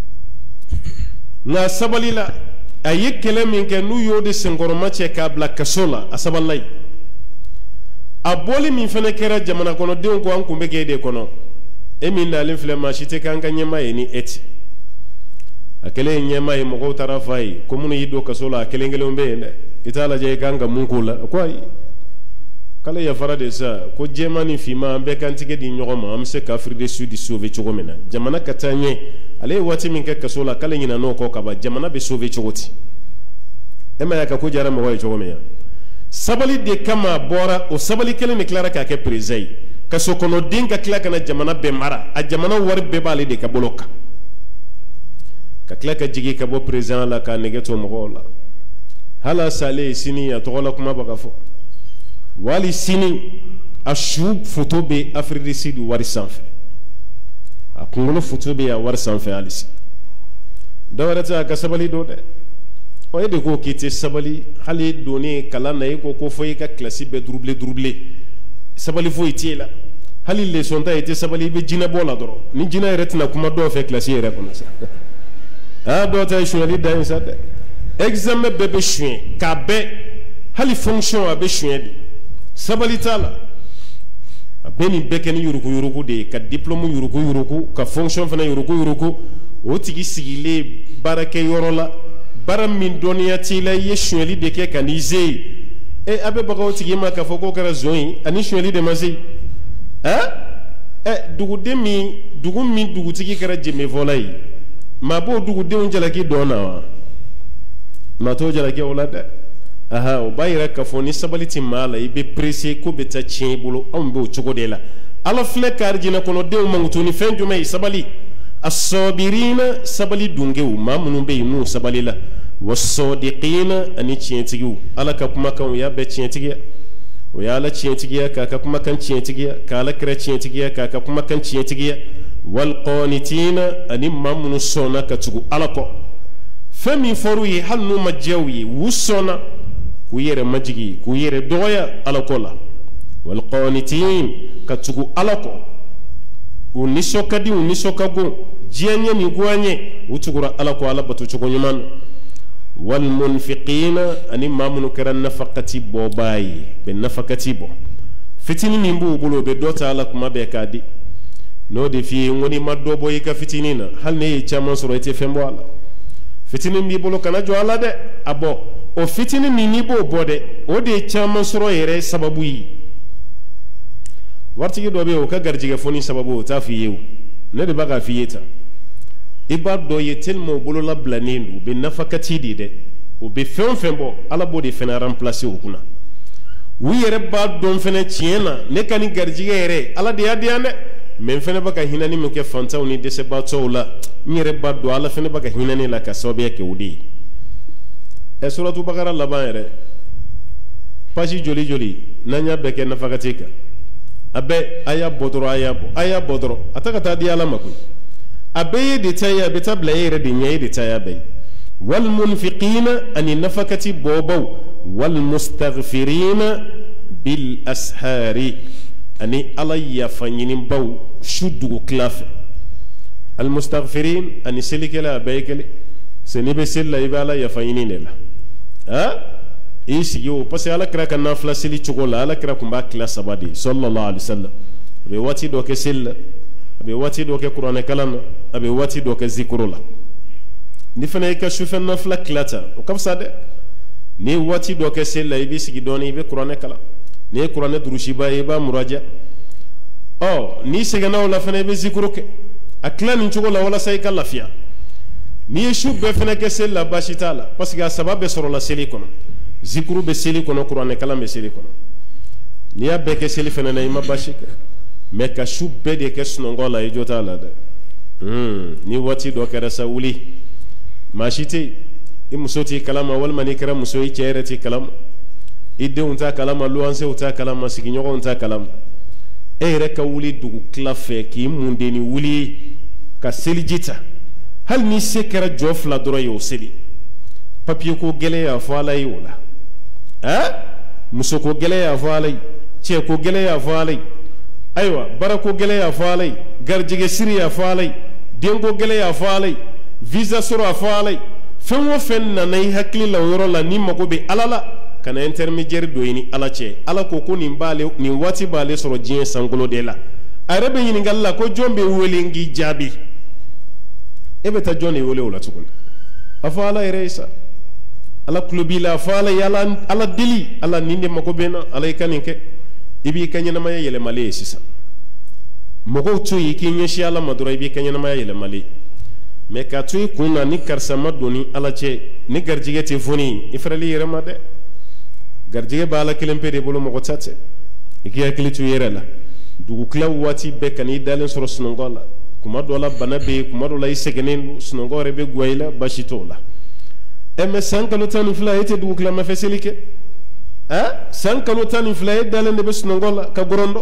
na sabalila ayi kele min ke nu yodi sengoroma che ka bla kasola asabalai aboli min fene kera jamana kono de ko an kumbe ke de kono e min dalin fle ma shite kan kan nyema ni eti akele nyema e mo ko tarafai ko mun yido kasola akele ngele umbe ne itala je kanga munkula ko ay kala ya farade sa ko jemani fima be kan tike di nyogoma am se kafir de sud sauver chogomena jamana katanye ale wati min ke kasola kala nyina no ko kaba jamana be sauver chogoti ema ya ka ko jara mo way chogomena sabali de kama bora o sabali kele ne klara ka ke prezai ka sokono dinka kla kana jamana be mara a jamana war be bale de ka boloka ka kla ka jigi ka bo president la ka negeto mo la hala sale sini ya togola kuma baka fo wali sini a shu photo be Afrique du Sud wari sanfɛ a kunkolo photo be ya wari sanfɛ alisi dawara ta ka sabali do de o ye de ko kite sabali hali doni kala na yi ko fo yi ka classe be doublé sabali fo itela hali leçon ta ite sabali be jina bola doro ni jina retina kuma do fe classe yere kono sa a do ta shuli da insa de examen bebe chouin ka be hali fonction abe chouin de sabali tala beni bekeni yuruku de ka diplôme yuruku ka fonction fana yuruku o tigi sigile barake yorola bara min doniya tila ye chouin de ke kanize e abe bagaw tigi ma ka foko kara zoin ani chouin de mazi dugu tigi kara jeme volay ma bo dugu de on jalaki dona wa ma to jalaki wala de aha o bayira ka fo ni sabaliti mala ibe pressé ko beta chien bolo on be o chogo de la ala fle karjina kono de o mangutuni fen jumay sabali as-sabirina sabali dungewu ma munun be nu sabali la was-sadiqina ani chientigiwu ala ka kuma kan ya be chientigiya o ya la chientigiya ka kuma kan chientigiya ka la kre chientigiya ka kuma kan chientigiya wal qanitina ani mamunu sona ka tugu ala ko fami foru yi hannu majjawi wusona ku yere majigi ku yere doya ala ko la wal qanitin ka tugu ala ko unisokadi unisokago jianye ni guanye utugura ala ko ala batu tugu nyuman wal munfiqina ani mamunu karan nafaqati bobayi be nafaqati bo fitini mimbu bulo be dota ala kuma be kadi no de fi ngoni maddo boy ka fitinina hal ne chama soro ete fembo ala fitini mi bolo kana jo ala de abo o fitini mi ni bo bode o de chama soro yere sababu yi warti do be o ka garjige foni sababu ta fi yew ne de baga fi yeta ibado yetel mo bolo la blanindu be nafakati di de o be fembo ala bo de fena remplacer o kuna wi yere ba don fena tiena ne kani garjige yere ala de adiane men fene baka hinani mun ke fanta oni de se bato la nyere baddo ala fene baka hinani la ka sobe ke wudi e suratu bakara laban yere page joli nanya beke nafakatika abe aya bodoro ataka ta di ala makun abe de taya be tabla yere de nyai de taya be wal munfiqina an nafakati bobo wal mustaghfirina bil ashari ani ala yafanyini baw shudu klafe al mustaghfirin ani selikela baykele senibe sella ibala yafanyini nela isi yo parce ala kra kan nafla seli chugola ala kra kumba kla sabadi sallallahu alaihi wasallam be wati do ke sella be wati do ke qur'an kalam be wati do ke zikrula ni fana ka shufen nafla klata o kam sade ni wati do ke sella ibi sigi doni be qur'an kalam ni qur'an durushi ba iba muraja ni segana wala fana be zikruke akla ni chugola wala say kalafiya ni shu be fana ke sella bashitala parce que sababe soro la seli kono zikru be seli kono qur'an kalam be seli kono n'i y'a bɛɛ kɛ seli fana na i ma basi kɛ mais ka su bɛɛ de kɛ sunɔgɔ la i jo t'a la dɛ ni waati dɔ kɛra sa wuli maa si tɛ yen i muso t'i kalama walima n'i kɛra muso i cɛ yɛrɛ t'i kalama i denw t'a kalama luwansew t'a kalama sigiɲɔgɔnw t'a kalama e yɛrɛ ka wuli dugu tila fɛ k'i mundeni wuli ka seliji ta hali ni se kɛra jɔ fila dɔrɔn ye o seli papiye ko gɛlɛn y'a fɔ ala ye o la muso ko gɛlɛn y'a fɔ ala ye cɛ ko gɛlɛn y'a fɔ ala ye ayiwa bara ko gɛlɛn y'a fɔ ala ye garijɛgɛ siri y'a fɔ ala ye den ko gɛlɛn y'a fɔ ala ye visa sɔrɔ a fɔ ala ye fɛn o fɛn nana i hakili la o yɔrɔ la ni mago bɛ ala la kana intermédiaire dɔ ɲini ala cɛ ala ko nin waati b'ale sɔrɔ diɲɛ sankolo de la a yɛrɛ bɛ ɲininkali la ko jɔn bɛ wele n k'i jaabi e bɛ taa jɔn de wele o la tuguni a fɔ ala yɛrɛ ye sa ala tulo b'i la a fɔ ala ye ala deli ala nin de mago bɛ n na ala i ka nin kɛ i b'i ka ɲɛnamaya yɛlɛmalen ye sisan mɔgɔw to yen i k'i ɲɛsin ala ma dɔrɔn i b'i ka ɲɛnamaya yɛlɛmalen mais ka to i kun na ni karisa ma don ni ala cɛ ni garijɛgɛ tɛ foni i farali yɛrɛ ma dɛ garijɛgɛ bɛ ala kelen pe de bolo mɔgɔ ta tɛ i k'i hakili to i yɛrɛ la dugukila waati bɛɛ ka n'i dalen sɔrɔ sunɔgɔ la kuma dɔ la bana bɛ yen kuma dɔ la i sɛgɛnnen don sunɔgɔ yɛrɛ bɛ guwa i la basi t'o la mais san kalo 12 e tɛ dugukila mafɛ seli kɛ san kalo 12 e dalen de bɛ sunɔgɔ la ka gɔrɔndɔ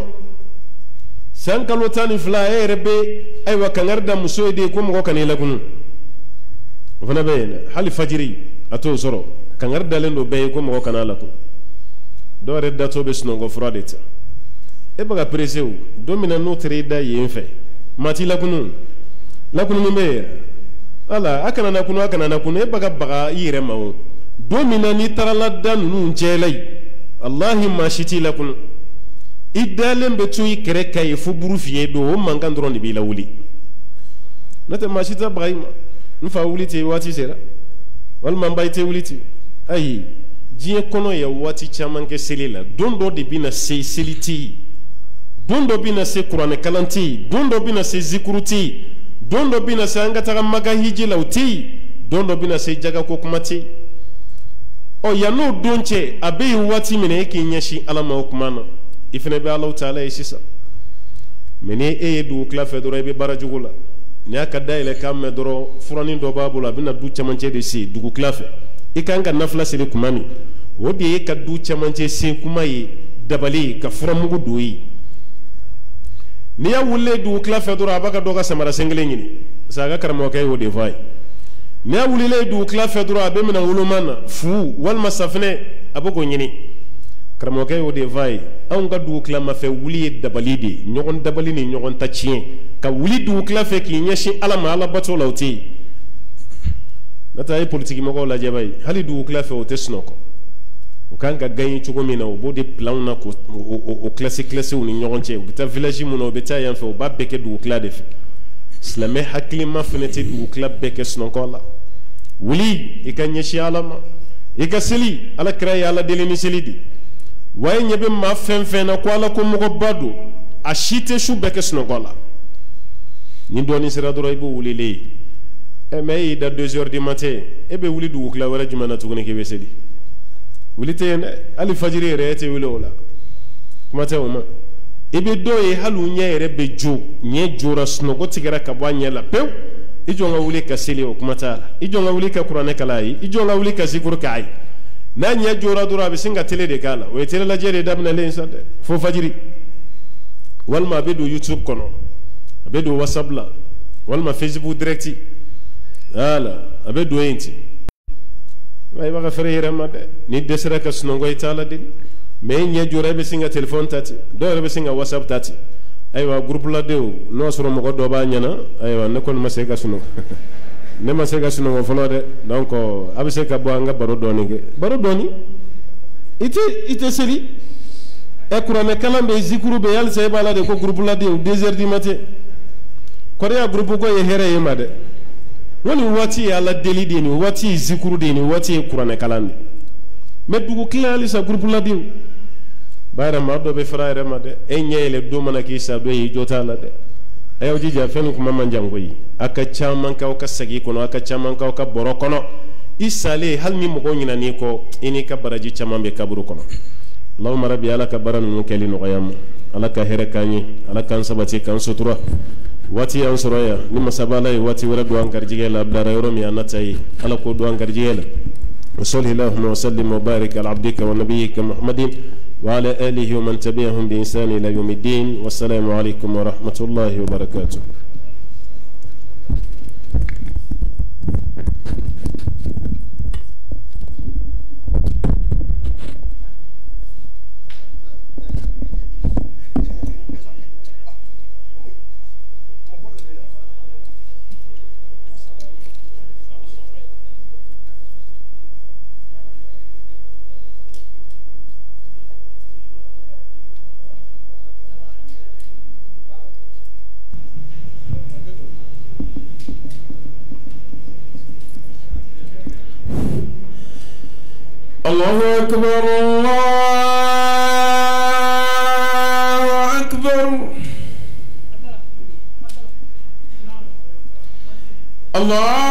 san kalo 12 e yɛrɛ bɛ ayiwa kangari da muso ye de ko mɔgɔ kana i lakunu o fana bɛ yen dɛ hali fajiri a t'o sɔrɔ kangari dalen don bɛɛ ye ko mɔgɔ kana a lakunu dɔw yɛrɛ datɔ bɛ sunɔgɔ fura de ta e bɛ ka perese o don min na n'o tɛrɛ i da yen fɛ maa t'i lakunu lakunu min bɛ yen ala a kana nakunu a kana nakunu e bɛ ka baga i yɛrɛ ma o don min na n'i taara lada ninnu cɛla yi walahi maa si t'i lakunu i dalen bɛ to i kɛrɛ ka ye fo buru fiyɛ don o mankan dɔrɔn de b'i lawuli n'o tɛ maa si tɛ baga i ma n fa wuli ten waati sera walima n ba i tɛ wuli ten ayi diɲɛ kɔnɔ ya waati caman kɛ seli la don dɔ de bɛ na se seli tɛ yen don dɔ bɛ na se kuranɛ kalan tɛ yen don dɔ bɛ na se zikuru tɛ yen don dɔ bɛ na se an ka taga maka hiji la o tɛ yen don dɔ bɛ na se jagako kuma tɛ yen ɔ yan'o don cɛ a bɛ yen waati min na e k'i ɲɛsin ala ma o kuma na i fana bɛ alaw ta ala ye sisan mɛ ni e ye dugu tila fɛ dɔrɔn i bɛ baara jugu la n'i y'a ka dayɛlɛ k'a mɛn dɔrɔn furanin dɔ b'a bolo a bɛ na du camancɛ de se dugu tila fɛ i kan ka nafila siri kuma min o de ye ka du camancɛ se kuma ye dabali ka furamugu don ye n'i y'a wulilen dugu tila fɛ dɔrɔn a b'a ka dɔ ka samara sen kelen ɲini parce que a ka karamɔgɔkɛ y'o de fɔ a ye n'i y'a wulilen dugu tila fɛ dɔrɔn a bɛ minɛ woloma na fu walima safinɛ a bɛ k'o ɲini karamɔgɔkɛ y'o de fɔ a ye anw ka dugu tila mafɛ wuli ye dabali de ye ɲɔgɔn dabali ni ɲɔgɔn ta tiɲɛ ka wuli dugu tila fɛ k'i ɲɛsin ala ma ala bato la o tɛ yen n'o tɛ a ye politiki mɔgɔw lajɛ ba ye hali dugu tila fɛ o tɛ sunɔgɔ o kan ka gagner cogo min na o b'o de plan na o kilasiw ni ɲɔgɔn cɛ u bɛ taa village mun na o bɛ taa yan fɛ o b'a bɛɛ kɛ dugu tila de fɛ silamɛ hakilima fana tɛ dugu tila bɛɛ kɛ sunɔgɔ la wuli i ka ɲɛsin ala ma i ka seli ala kira ye ala deli ni seli de wa e ɲɛ bɛ maa fɛn fɛn na ko ala ko mɔgɔba don a si tɛ su bɛɛ kɛ sunɔgɔ la ni dɔɔnin sera dɔrɔn i b'o wulilen ye mais e y'i da 2 heures du matin e bɛ wuli dugu tila wɛrɛ jumɛn na tuguni k'i bɛ seli wuli tɛ yen dɛ hali fajiri yɛrɛ e tɛ wuli o la kuma tɛ o ma i bɛ dɔw ye hali u ɲɛ yɛrɛ bɛ jo ɲɛ jora sunɔgɔ tigɛra ka bɔ a ɲɛ la pewu i jɔn ka wuli ka seli o kuma t'a la i jɔn ka wuli ka kuranɛ kalan a ye i jɔn ka wuli ka zikuru k'a ye n'a ɲɛ jora dɔrɔn a bɛ sin ka tele de k'a la o ye tele lajɛ de daminɛlen sa dɛ fo fajiri walima a bɛ don YouTube kɔnɔ a bɛ don WhatsApp la walima Facebook direct voilà a bɛ don yen ten i b'a ka fɛrɛ i yɛrɛ ma dɛ ni dɛsɛra ka sunɔgɔ i t'a la deli mais i ɲɛ jora i bɛ sin ka téléphone ta ten dɔw yɛrɛ bɛ sin ka WhatsApp ta ten ayiwa groupe ladenw n'o y'a sɔrɔ mɔgɔ dɔ b'a ɲɛna ayiwa ne kɔni ma se ka sunɔgɔ ne ma se ka sunɔgɔ fɔlɔ dɛ donc a bɛ se ka bɔ an ka baro dɔɔni kɛ baro dɔɔni i tɛ seli kuranɛ kalan bɛ yen zikuru bɛ yen halisa i b'a la de ko groupe ladenw 2 heures du matin kɔrɔya groupe ko ye hɛrɛ ye ma dɛ wani waati ye ala deli de ye nin waati ye zikuru de ye nin waati ye kuranɛ kalan de mais dugu tila halisa groupe ladenw b'a yɛrɛ maa dɔ bɛ fara a yɛrɛ ma dɛ e ɲɛ yɛlɛ don mana k'i sa dɔ ye i jɔ t'a la dɛ a y'aw jija fɛn nin kuma man jan koyi a ka caman k'aw ka sagi kɔnɔ a ka caman k'aw ka bɔrɔ kɔnɔ i salen hali ni mɔgɔw ɲinan'i kɔ i n'i ka baraji caman bɛ kaburu kɔnɔ اللهم ربي على كبرن نكلي نغيام على كهر كاني على كان سبتي كان سطرة واتي أنصريا لما سبالي واتي ورد وان كرجيلا بدار يوم يانتاي على كود وان كرجيلا وصلى اللهم وسلم وبارك على عبدك ونبيك محمد وعلى آله ومن تبعهم بإنسان إلى يوم الدين والسلام عليكم ورحمة الله وبركاته. الله أكبر الله أكبر الله